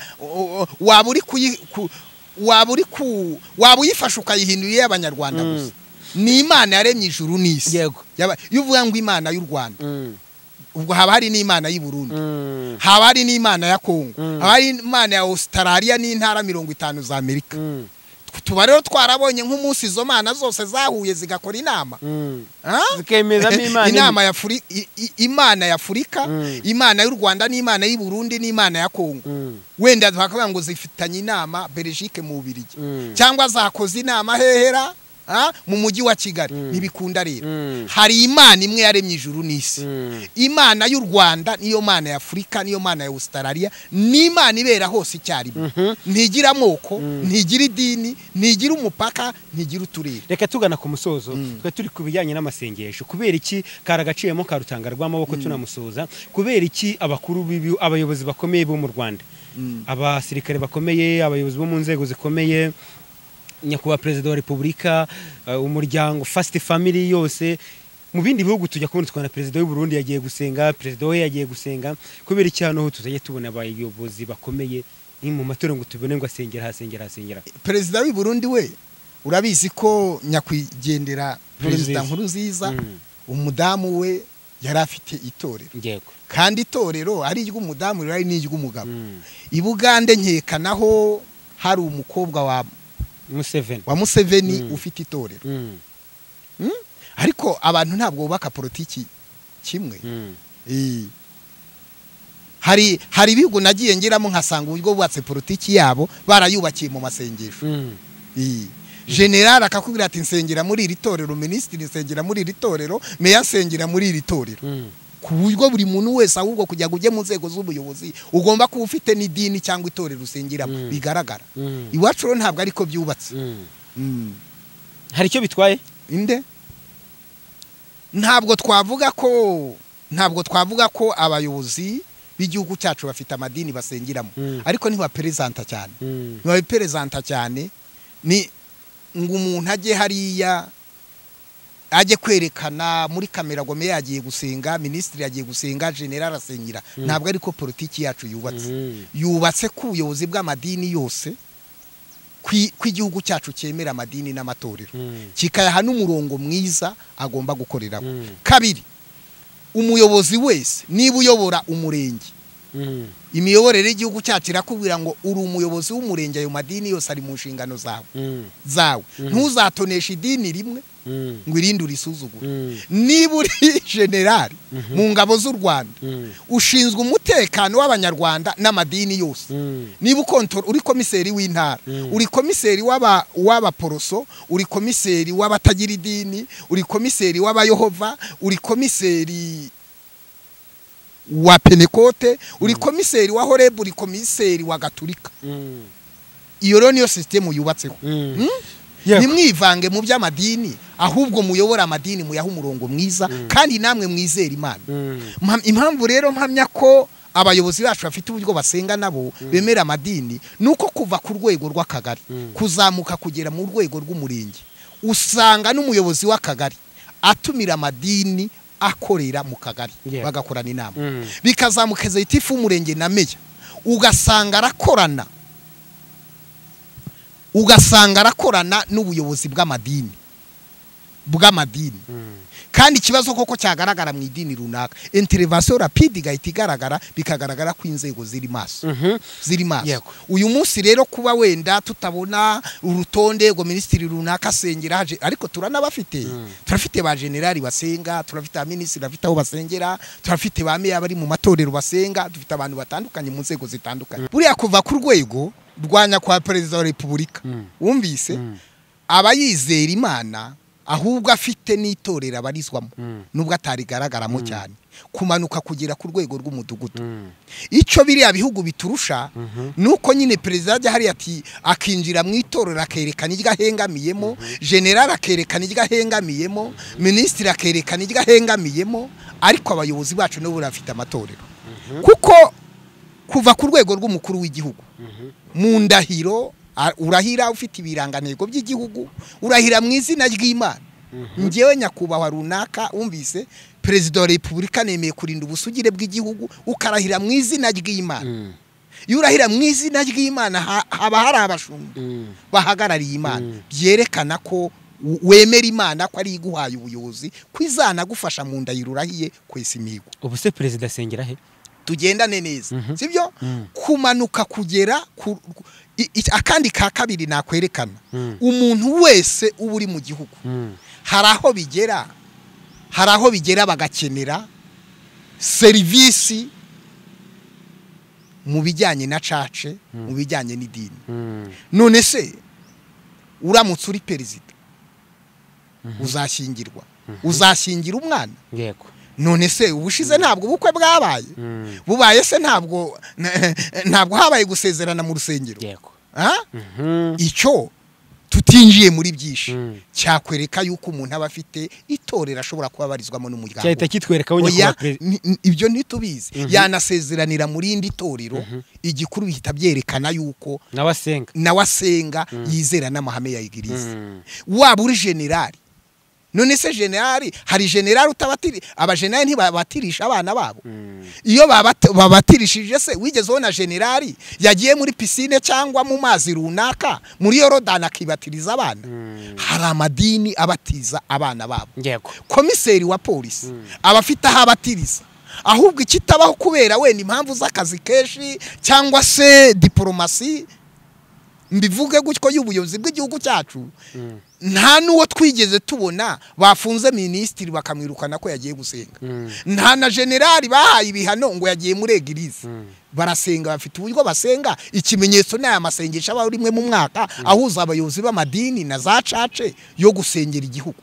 waba uyifasha ukayihindurira y'abanyarwanda gusa ni Imana yaremye ijuru n'isi yego iyo uvuga ngo Imana y'u Rwanda ubwo haba hari n'Imana y'u Burundi haba hari n'Imana ya Kongo haba hari Imana ya Australia n'intara 50 za Amerika tuba rero twarabonye nk'umunsi izo Mana zose zahuye zigakora inama zikemezamo Imana ya Afurika Imana y'u Rwanda n'Imana y'u Burundi n'Imana ya Kongo wenda bakavuga ngo zifitanye inama Belgique mu Bubiligi cyangwa zakoze inama hehera mu mujyi wa Kigali ntibikunda rero hari Imana imwe yaremye ijuru n'isi Imana y'u Rwanda niyo Mana ya Afurika niyo Mana ya Australia ni Imana ibera hose icyari ntigira amoko ntigira idini ntigira umupaka ntigira uturere reka tugana ku musozo twe turi kubijyanye n'amasengesho kubera iki karagaciyemo ka Rutangarwamaboko tunamusoza kubera iki abakuru abayobozi bakomeye bo mu Rwanda abasirikare bakomeye abayobozi bo mu nzego zikomeye nyakubahwa Perezida wa Repubulika umuryango First Family yose mu bindi bihugu tujya kubona twana Perezida w'u Burundi yagiye gusenga Perezida we yagiye gusenga kubera icyano ho tuzajye tubona abayobozi bakomeye ni mu matora ngo tubone ngo asengera Perezida w'u Burundi we urabizi ko nyakwigendera Perezida Nkurunziza umudamu we yari afite itorero yego kandi itorero ari iry'umudamu riri n'iry'umugabo ibugande nkekanaho hari umukobwa wa Museveni ufite itorero ariko abantu ntabwo bubaka politiki kimwe hari ibihugu nagiye ngeramo nkasanga uburyo bubatse politiki yabo barayubakiye mu masengesho general akakubwira ati nsengera muri iri torero ministre nsengera muri iri torero meya nsengera muri iri torero ku buryo buri muntu wese ahubwo kujya gujye mu nzego z'ubuyobozi ugomba kuba ufite n'idini cyangwa itorero usengeramo bigaragara iwacu rero ntabwo ariko byubatse hari icyo bitwaye inde ntabwo twavuga ko abayobozi b'igihugu cyacu bafite amadini basengeramo ariko ntibaperezanta cyane ni ngo umuntu ajye hariya ajye kwerekana muri kamera ngo meya yagiye gusenga ministre yagiye gusenga general asengera ntabwo ariko politiki yacu yubatse ku buyobozi bw'amadini yose kw'igihugu cyacu cyemera amadini n'amatorero kikayaha n'umurongo mwiza agomba gukoreraho kabiri umuyobozi wese niba uyobora umurenge imiyoborere y'igihugu cyacu irakubwira ngo uri umuyobozi w'umurenge ayo madini yose ari mu nshingano zawe ntuzatonesha idini rimwe ngo irinde urisuzugure niba uri general mu ngabo z'u Rwanda ushinzwe umutekano w'abanyarwanda n'amadini yose niba uri komiseri w'intara uri komiseri w'abaporoso uri komiseri w'abatagira idini uri komiseri w'abayehova uri komiseri wa Penekote uri komiseri wa Horeb uri komiseri wa Gaturika iyo rero niyo system yubatseho nimwivange mu by'amadini ahubwo muyobora amadini muyaha umurongo mwiza kandi namwe mwizera Imana impamvu rero mpamya ko abayobozi bacu bafite uburyo basenga nabo bemera amadini nuko kuva ku rwego rw'akagari kuzamuka kugera mu rwego rw'umurenge usanga n'umuyobozi w'akagari atumira amadini akorera mu kagari bagakorana inama bikazamukeza itifu umurenge na meya ugasanga arakorana n'ubuyobozi bw'amadini bw'amadini kandi ikibazo koko cyagaragara mu idini runaka intervention rapide igahita igaragara bikagaragara ko inzego ziri maso uyu munsi rero kuba wenda tutabona urutonde ngo ministiri runaka asengera haje ariko turanabafite turafite ba generali basenga turafite abaminisitiri bafite aho basengera turafite ba meya bari mu matorero basenga dufite abantu batandukanye mu nzego zitandukanye buriya kuva ku rwego rwanya kwa perezida wa repubulika wumvise abayizera Imana ahubwo afite n'itorera barizwamo nubwo atarigaragara cyane kumanuka kugera ku rwego rw'umudugudu icyo biriya bihugu biturusha nuko nyine perezida ajya hari ati akinjira mu itorero akerekana iryo ahengamiyemo general akerekana iryo ahengamiyemo ministiri akerekana iryo ahengamiyemo ariko abayobozi bacu n'ubu bafite amatorero kuko kuva ku rwego rw'umukuru w'igihugu mu ndahiro urahira ufite ibirangantego by'igihugu urahira mu izina ry'Imana ngewe nyakubahwa runaka umvise perezida wa repubulika nemeye kurinda ubusugire bw'igihugu ukarahira mu izina ry'Imana yurahira mu izina ry'Imana haba hari abashumba bahagarariye Imana byerekana ko wemera Imana ko ari iguhaye ubuyobozi kwizanagufasha mu ndahiro urahiye kwesa imihigo ubu se perezida asengera he tugendane neza sibyo kumanuka kugera akandi ka kabiri nakwerekana umuntu wese uburi mu gihugu hari aho bigera bagakenera serivisi mu bijyanye na cace mu bijyanye n'idini none se uramutse uri perezida uzashyingirwa uzashyingira umwana yego none se ubushize ntabwo ubukwe bwabaye bubaye se ntabwo habaye gusezerana mu rusengero yego icyo tutinjiye muri byinshi cyakwereka yuko umuntu aba afite itorero ashobora kuba barizwamo n'umuryango cyahita kitwereka nyakubahwa perezida ibyo ntitubizi yanasezeranira muri indi torero igikuru bihita byerekana yuko nawe asenga yizera n'amahame ya igirize waba uri generali none se generali hari generali utabatiri abagenerali ntibabatirisha abana babo iyo babatirishije se wigeze ubona generali yagiye muri piscine cyangwa mu mazi runaka muri Yorodani akibatiriza abana hari amadini abatiza abana babo komiseri wa polisi abafite aho abatiriza ahubwo ikitabaho kubera wenda impamvu z'akazi keshi cyangwa se diplomasi mbivuge gutyo y'ubuyobozi bw'igihugu cyacu nta nuwo twigeze tubona bafunze ministiri bakamwirukana ko yagiye gusenga nta na generali bahaye ibihano ngo yagiye muri eglise barasenga bafite uburyo basenga ikimenyetso n'aya masengesho aba rimwe mu mwaka ahuza abayobozi b'amadini na za cace yo gusengera igihugu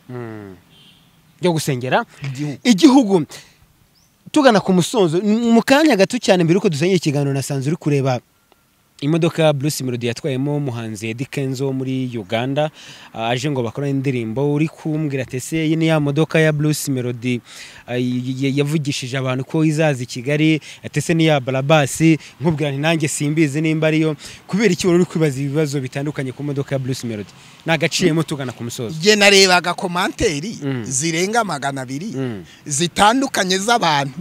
yo gusengera igihugu tugana ku musozo mu kanya gato cyane mbere uko dusengera ikiganiro nasanze uri kureba imodoka Bruce Melody yatwayemo muhanzi Eddy Kenzo muri Uganda aje ngo bakora indirimbo uri kumbwira tese iyi ni ya modoka ya Bruce Melody yavugishije abantu ko izaza i Kigali atese ni ya Barabasi nkubwira nti nanjye simbizi nimba ariyo kubera iki uri kwibaza ibibazo bitandukanye ku modoka ya Bruce Melody nagaciyemo tugana ku musozo je narebaga komanteri zirenga 200 zitandukanye z'abantu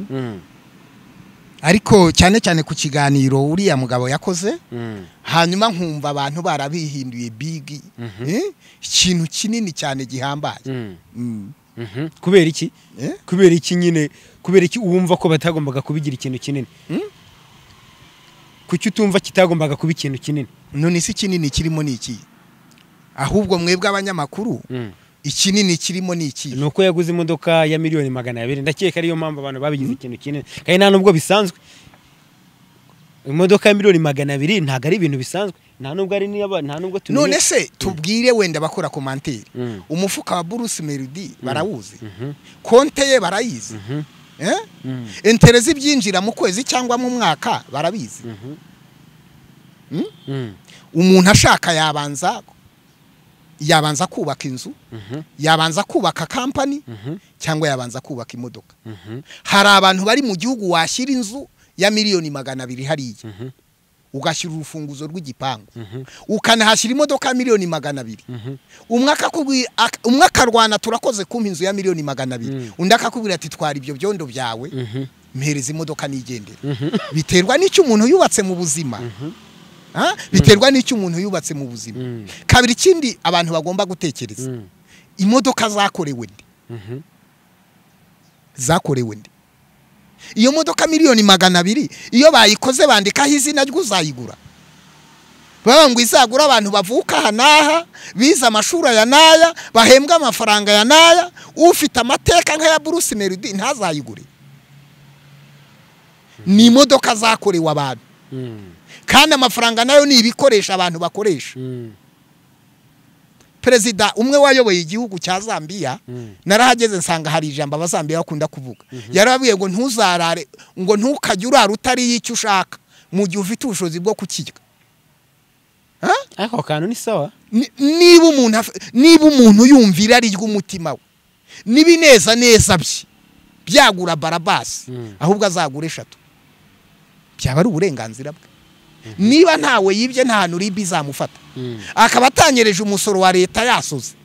ariko cyane cyane ku kiganiro uriya mugabo yakoze hanyuma nkumva abantu barabihinduye big ikintu kinini cyane gihambaye kubera iki kubera iki nyine kubera iki uwumva ko batagombaga kubigira ikintu kinini kuki utumva kitagombaga kuba ikintu kinini none si kinini kirimo niki ahubwo mwebwe abanyamakuru ikinini kirimo niki nuko yaguze imodoka ya miliyoni 200 ndakeka ariyo mpamvu abantu babigize ikintu kinini kandi nta nubwo bisanzwe imodoka ya miliyoni 200 ntago ari ibintu bisanzwe nta nubwo ari niba nta nubwo tumenye none se tubwire wenda bakora komanteri umufuka wa Bruce Melody barawuzi konte ye barayizi interezi byinjira mu kwezi cyangwa mu mwaka barabizi umuntu ashaka yabanza kubaka inzu yabanza kubaka company cyangwa yabanza kubaka imodoka hari abantu bari mu gihugu washyira inzu ya miliyoni 200 hariye ugashyira urufunguzo rw'igipangu ukanahashyira imodoka ya miliyoni 200 umwe akarwana turakoze kumpa inzu ya miliyoni 200 undi akakubwira ati twara ibyo byondo byawe mpereza imodoka nigendera biterwa n'icyo umuntu yubatse mu buzima biterwa n'icyo umuntu yubatse mu buzima kabiri kindi abantu bagomba gutekereza imodoka zakorewe ndi zakorewe ndi iyo modoka miliyoni 200 iyo bayikoze bandikaho izina ry'uzayigura baba ngo izagura abantu bavuka hanaha biza amashuri ya naya bahembwa amafaranga ya naya ufite amateka nka ya Bruce Melody ntazayigure ni imodoka zakorewe abantu kandi amafaranga nayo ni ibikoresha abantu bakoresha Perezida umwe wayoboye igihugu cya Zambia narahageze nsanga hari ijambo abazambiya bakunda kuvuga yarabwiye ngo ntuzarare ngo ntukajye urara utari y'icyo ushaka mu gihe ufite ubushobozi bwo kukirya ako kantu ni sawa niba umuntu yumvira ari ry'umutima we nibineza neza byagura barabasi ahubwo azagura 3 byaba ari uburenganzira bwe niba ntawe yibye nta hantu ribi zamufata akaba atanyereje umusoro wa leta yasoze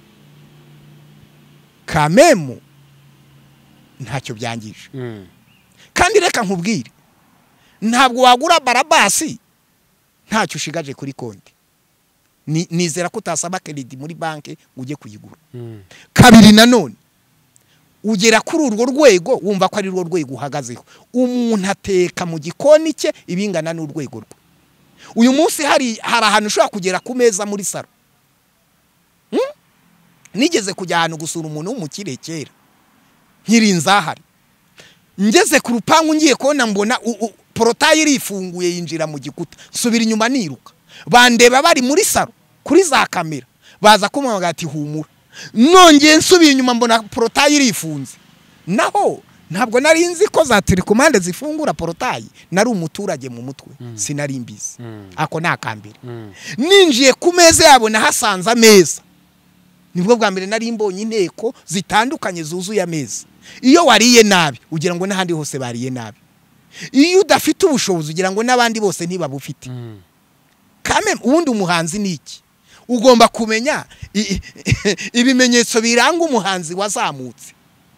kamemu ntacyo byangije kandi reka nkubwire ntabwo wagura barabasi ntacyo ushigaje kuri konti nizera ko utasaba credit muri banki ujye kuyigura kabiri nanone ugera kuri urwo rwego wumva ko ari rwo rwego uhagazeho umuntu ateka mu gikoni cye ibingana n'urwego rwe uyu munsi hari ahantu ushobora kugera ku meza muri saro nigeze kujya ahantu gusura umuntu w'umukire kera nkirinzahari ngeze ku rupangu ngiye kubona mbona porotayi irifunguye yinjira mu gikuta subira inyuma niruka bandeba bari muri saro kuri za kamera baza kumwanga ati humura nongeye nsubiye inyuma mbona porotayi irifunze naho ntabwo nari nzi ko za telekomande zifungura porotayi nari umuturage mu mutwe sinari mbizi ako nakambere ninjiye ku meza yabo nahasanze ameza nibwo bwa mbere nari mbonye inteko zitandukanye zuzuye ameza iyo wariye nabi ugira ngo n'ahandi hose bariye nabi iyo udafite ubushobozi ugira ngo n'abandi bose ntibabufite kame ubundi umuhanzi niki ugomba kumenya ibimenyetso biranga umuhanzi wazamutse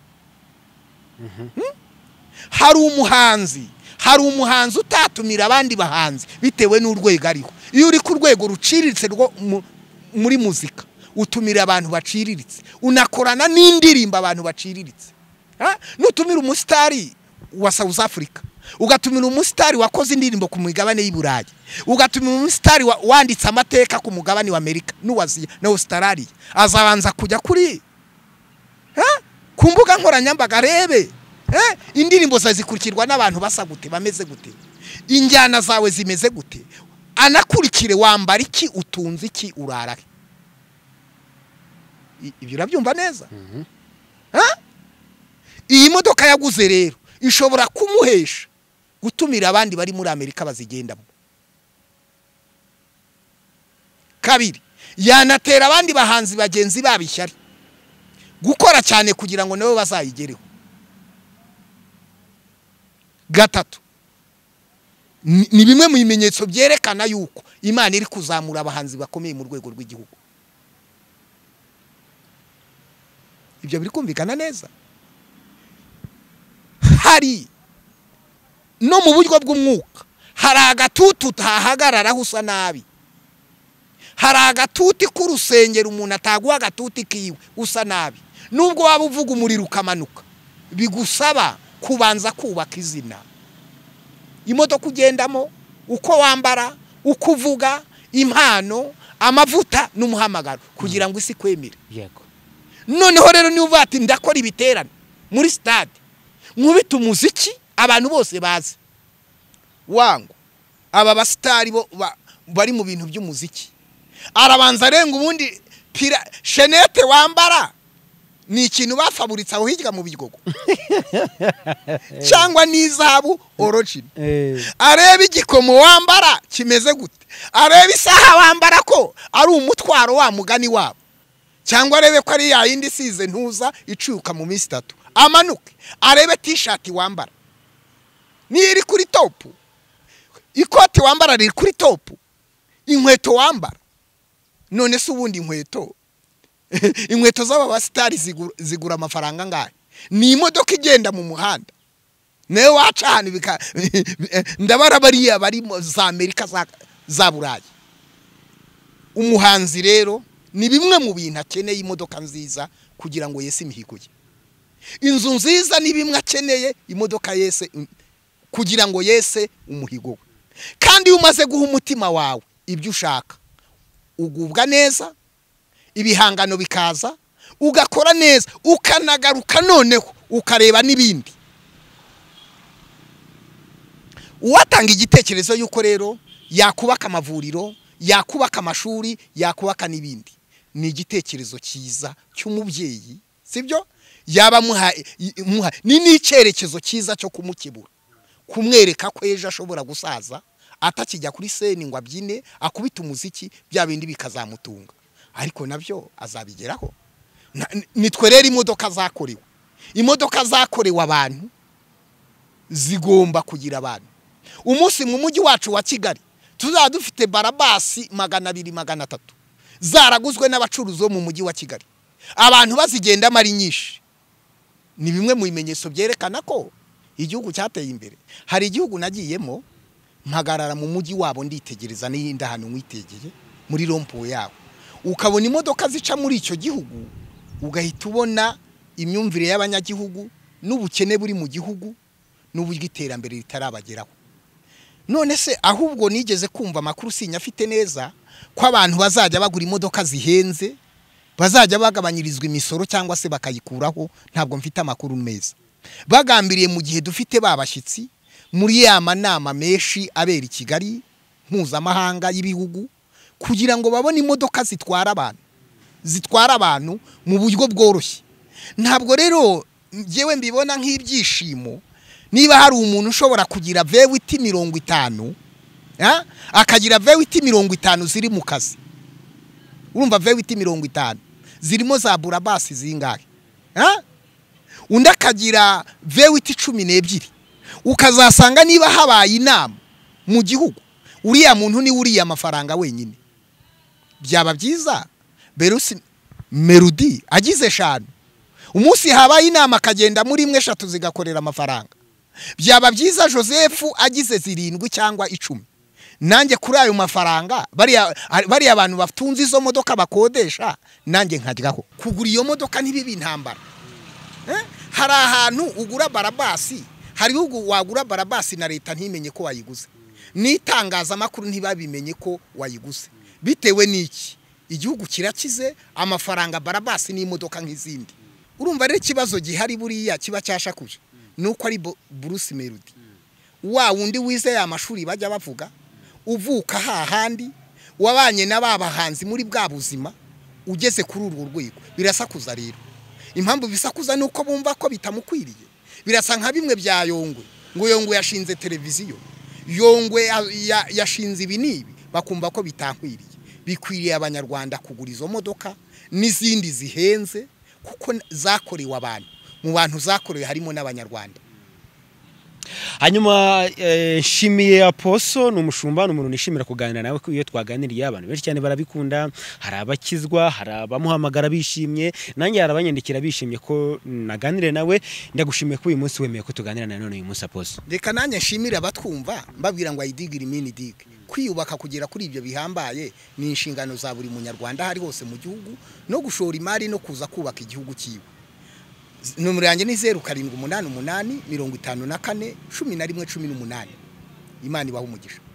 hari umuhanzi utatumira abandi bahanzi bitewe n'urwego ariho iyo uri ku rwego ruciriritse rwo muri muzika utumira abantu baciriritse unakorana n'indirimbo abantu baciriritse nutumira umusitari wa South Africa ugatumira umusitari wakoze indirimbo ku mugabane y'Iburayi ugatumira umusitari wanditse amateka ku mugabane wa Amerika n'uwaziya na Australia azabanza kujya kuri ku mbuga nkoranyambaga rebe indirimbo zazikurikirwa n'abantu basa gute bameze gute injyana zawe zimeze gute anakurikire wambara iki utunze iki urara ibyo urabyumva neza iyi modoka yaguze rero ishobora kumuhesha gutumira abandi bari muri Amerika bazigendamo kabiri yanatera abandi bahanzi bagenzi babishyari gukora cyane kugira ngo nabo bazayigereho gatatu ni bimwe mu bimenyetso byerekana yuko Imana iri kuzamura abahanzi bakomeye mu rwego rw'igihugu ibyo biri kumvikana neza hari no mu buryo bw'umwuka hari agatutu tahagararaho usa nabi hari agatuti k'urusengero umuntu ataguha agatuti kiwe usa nabi nubwo waba uvuga umuriro ukamanuka bigusaba kubanza kubaka izina imodoka ugendamo uko wambara uko uvuga impano amavuta n'umuhamagaro kugira ngo isi kwemere yego noneho rero ni uvati ndakora ibiterane muri stade nkubita umuziki abantu bose bazi wangu aba basitari bari mu bintu by'umuziki arabanza renga ubundi shenete wambara ni ikintu bafaburitse aho hirya mu bigogo cyangwa n'izahabu origin areba igikomo wambara kimeze gute areba isaha wambara ko ari umutwaro wa mugani wabo cyangwa arebe ko ari ya yindi isize ntuza icuka mu minsi 3 amanuke arebe t-shirt wambara ni iri kuri top ikoti wambara riri kuri top inkweto wambara none se ubundi inkweto z'aba basitari zigura amafaranga ngahe ni imodoka igenda mu muhanda nawe wacana ndabara bari za Amerika za Burayi umuhanzi rero ni bimwe mu bintu akeneye imodoka nziza kugira ngo yese imihigo ye. Inzu nziza ni bimwe akeneye imodoka yese kugira ngo yese umuhigo we. Kandi umaze guha umutima wawe ibyo ushaka ugubwa neza, ibihangano bikaza, ugakora neza, ukanagaruka noneho ukareba n'ibindi. Uwatanga igitekerezo yuko rero yakubaka amavuriro, yakubaka amashuri, yakubaka n'ibindi, ni igitekerezo cyiza cy'umubyeyi, sibyo? Yaba muha ni n'icyerekezo cyiza cyo kumukebura, kumwereka ko ejo ashobora gusaza atakijya kuri seni ngo abyine akubita umuziki, bya bindi bikazamutunga, ariko nabyo azabigeraho. Nitwe rero imodoka zakorewe abantu zigomba kugira abantu. Umunsi mu mujyi wacu wa Kigali tuzaba dufite barabasi 200-300 zaraguzwe n'abacuruzi bo mu mujyi wa Kigali, abantu bazigendamo ari nyinshi. Ni bimwe mu bimenyetso byerekana ko igihugu cyateye imbere. Hari igihugu nagiyemo mpagarara mu mujyi wabo nditegereza n'inda hano mwitegeye muri rompo yabo, ukabona imodoka zica muri icyo gihugu, ugahita ubona imyumvire y'abanyagihugu n'ubukene buri mu gihugu n'uburyo iterambere ritarabageraho. None se ahubwo nigeze kumva amakuru sinyafite neza ko abantu bazajya bagura imodoka zihenze, bazajya bagabanyirizwa imisoro cyangwa se bakayikuraho. Ntabwo mfite amakuru meza. Bagambiriye mu gihe dufite babashyitsi muri ya manama menshi abera i Kigali mpuzamahanga y'ibihugu, kugira ngo babone imodoka zitwara abantu mu buryo bworoshye. Ntabwo rero ngewe mbibona nk'ibyishimo niba hari umuntu ushobora kugira vewiti 50, akagira vewiti 50 ziri mu kazi. Urumva vewiti 50 zirimo za burabasi zingahe? Undi akagira vewiti 12. Ukazasanga niba habaye inama mu gihugu, uriya muntu ni uriya amafaranga wenyine. Byaba byiza Berusi Melody agize 5, umunsi habaye inama akagenda muri 3 zigakorera amafaranga. Byaba byiza Joseph agize 7 cyangwa 10. Nanjye kuri ayo mafaranga bari abantu batunze izo modoka bakodesha, nanjye nkajyaho kugura iyo modoka ntibibi intambara. Hari ahantu ugura barabasi, hari ugu wagura barabasi na leta ntimenye ko wayiguze, nitangaza makuru ntibabimenye ko wayiguze. Bitewe n'iki? Igihugu kirakize, amafaranga barabasi n'imodoka nk'izindi. Urumva rero ikibazo gihari buriya kiba cyashakuje nuko ari Bruce Melody wa wundi wize ya mashuri bajya bavuga, uvuka hahandi wabanye n'ababahanzi muri bwa buzima, ugeze kuri urwo rwego. Birasakuza rero. Impamvu bisakuza nuko bumva ko bitamukwiriye. Birasa nka bimwe bya Yongwe, ngo Yongwe yashinze televiziyo, Yongwe yashinze ibi nibi, bakumva ko bitankwiriye. Bikwiriye abanyarwanda kugura izo modoka n'izindi zihenze, kuko zakorewe abantu. Mu bantu zakorewe harimo n'abanyarwanda. Hanyuma nshimiye Aposo n'umushumba n'umuntu nishimira kuganira nawe ko iyo twaganiriye abantu benshi cyane barabikunda. Hari abakizwa, hari abamuhamagara bishimye, nanjye harabanyandikira bishimye ko naganire nawe. Ndagushimiye ko uyu munsi wemeye ko tuganira na none uyu munsi Aposo. Reka nanjye nshimira abatwumva mbabwira ngo ayidigire imini dig. Kwiyubaka kugera kuri ibyo bihambaye ni inshingano za buri munyarwanda hari hose mu gihugu, no gushora imari no kuza kubaka igihugu cyiwe. Numero yanjye ni 0788 54 11 18. Imana ibaha umugisha.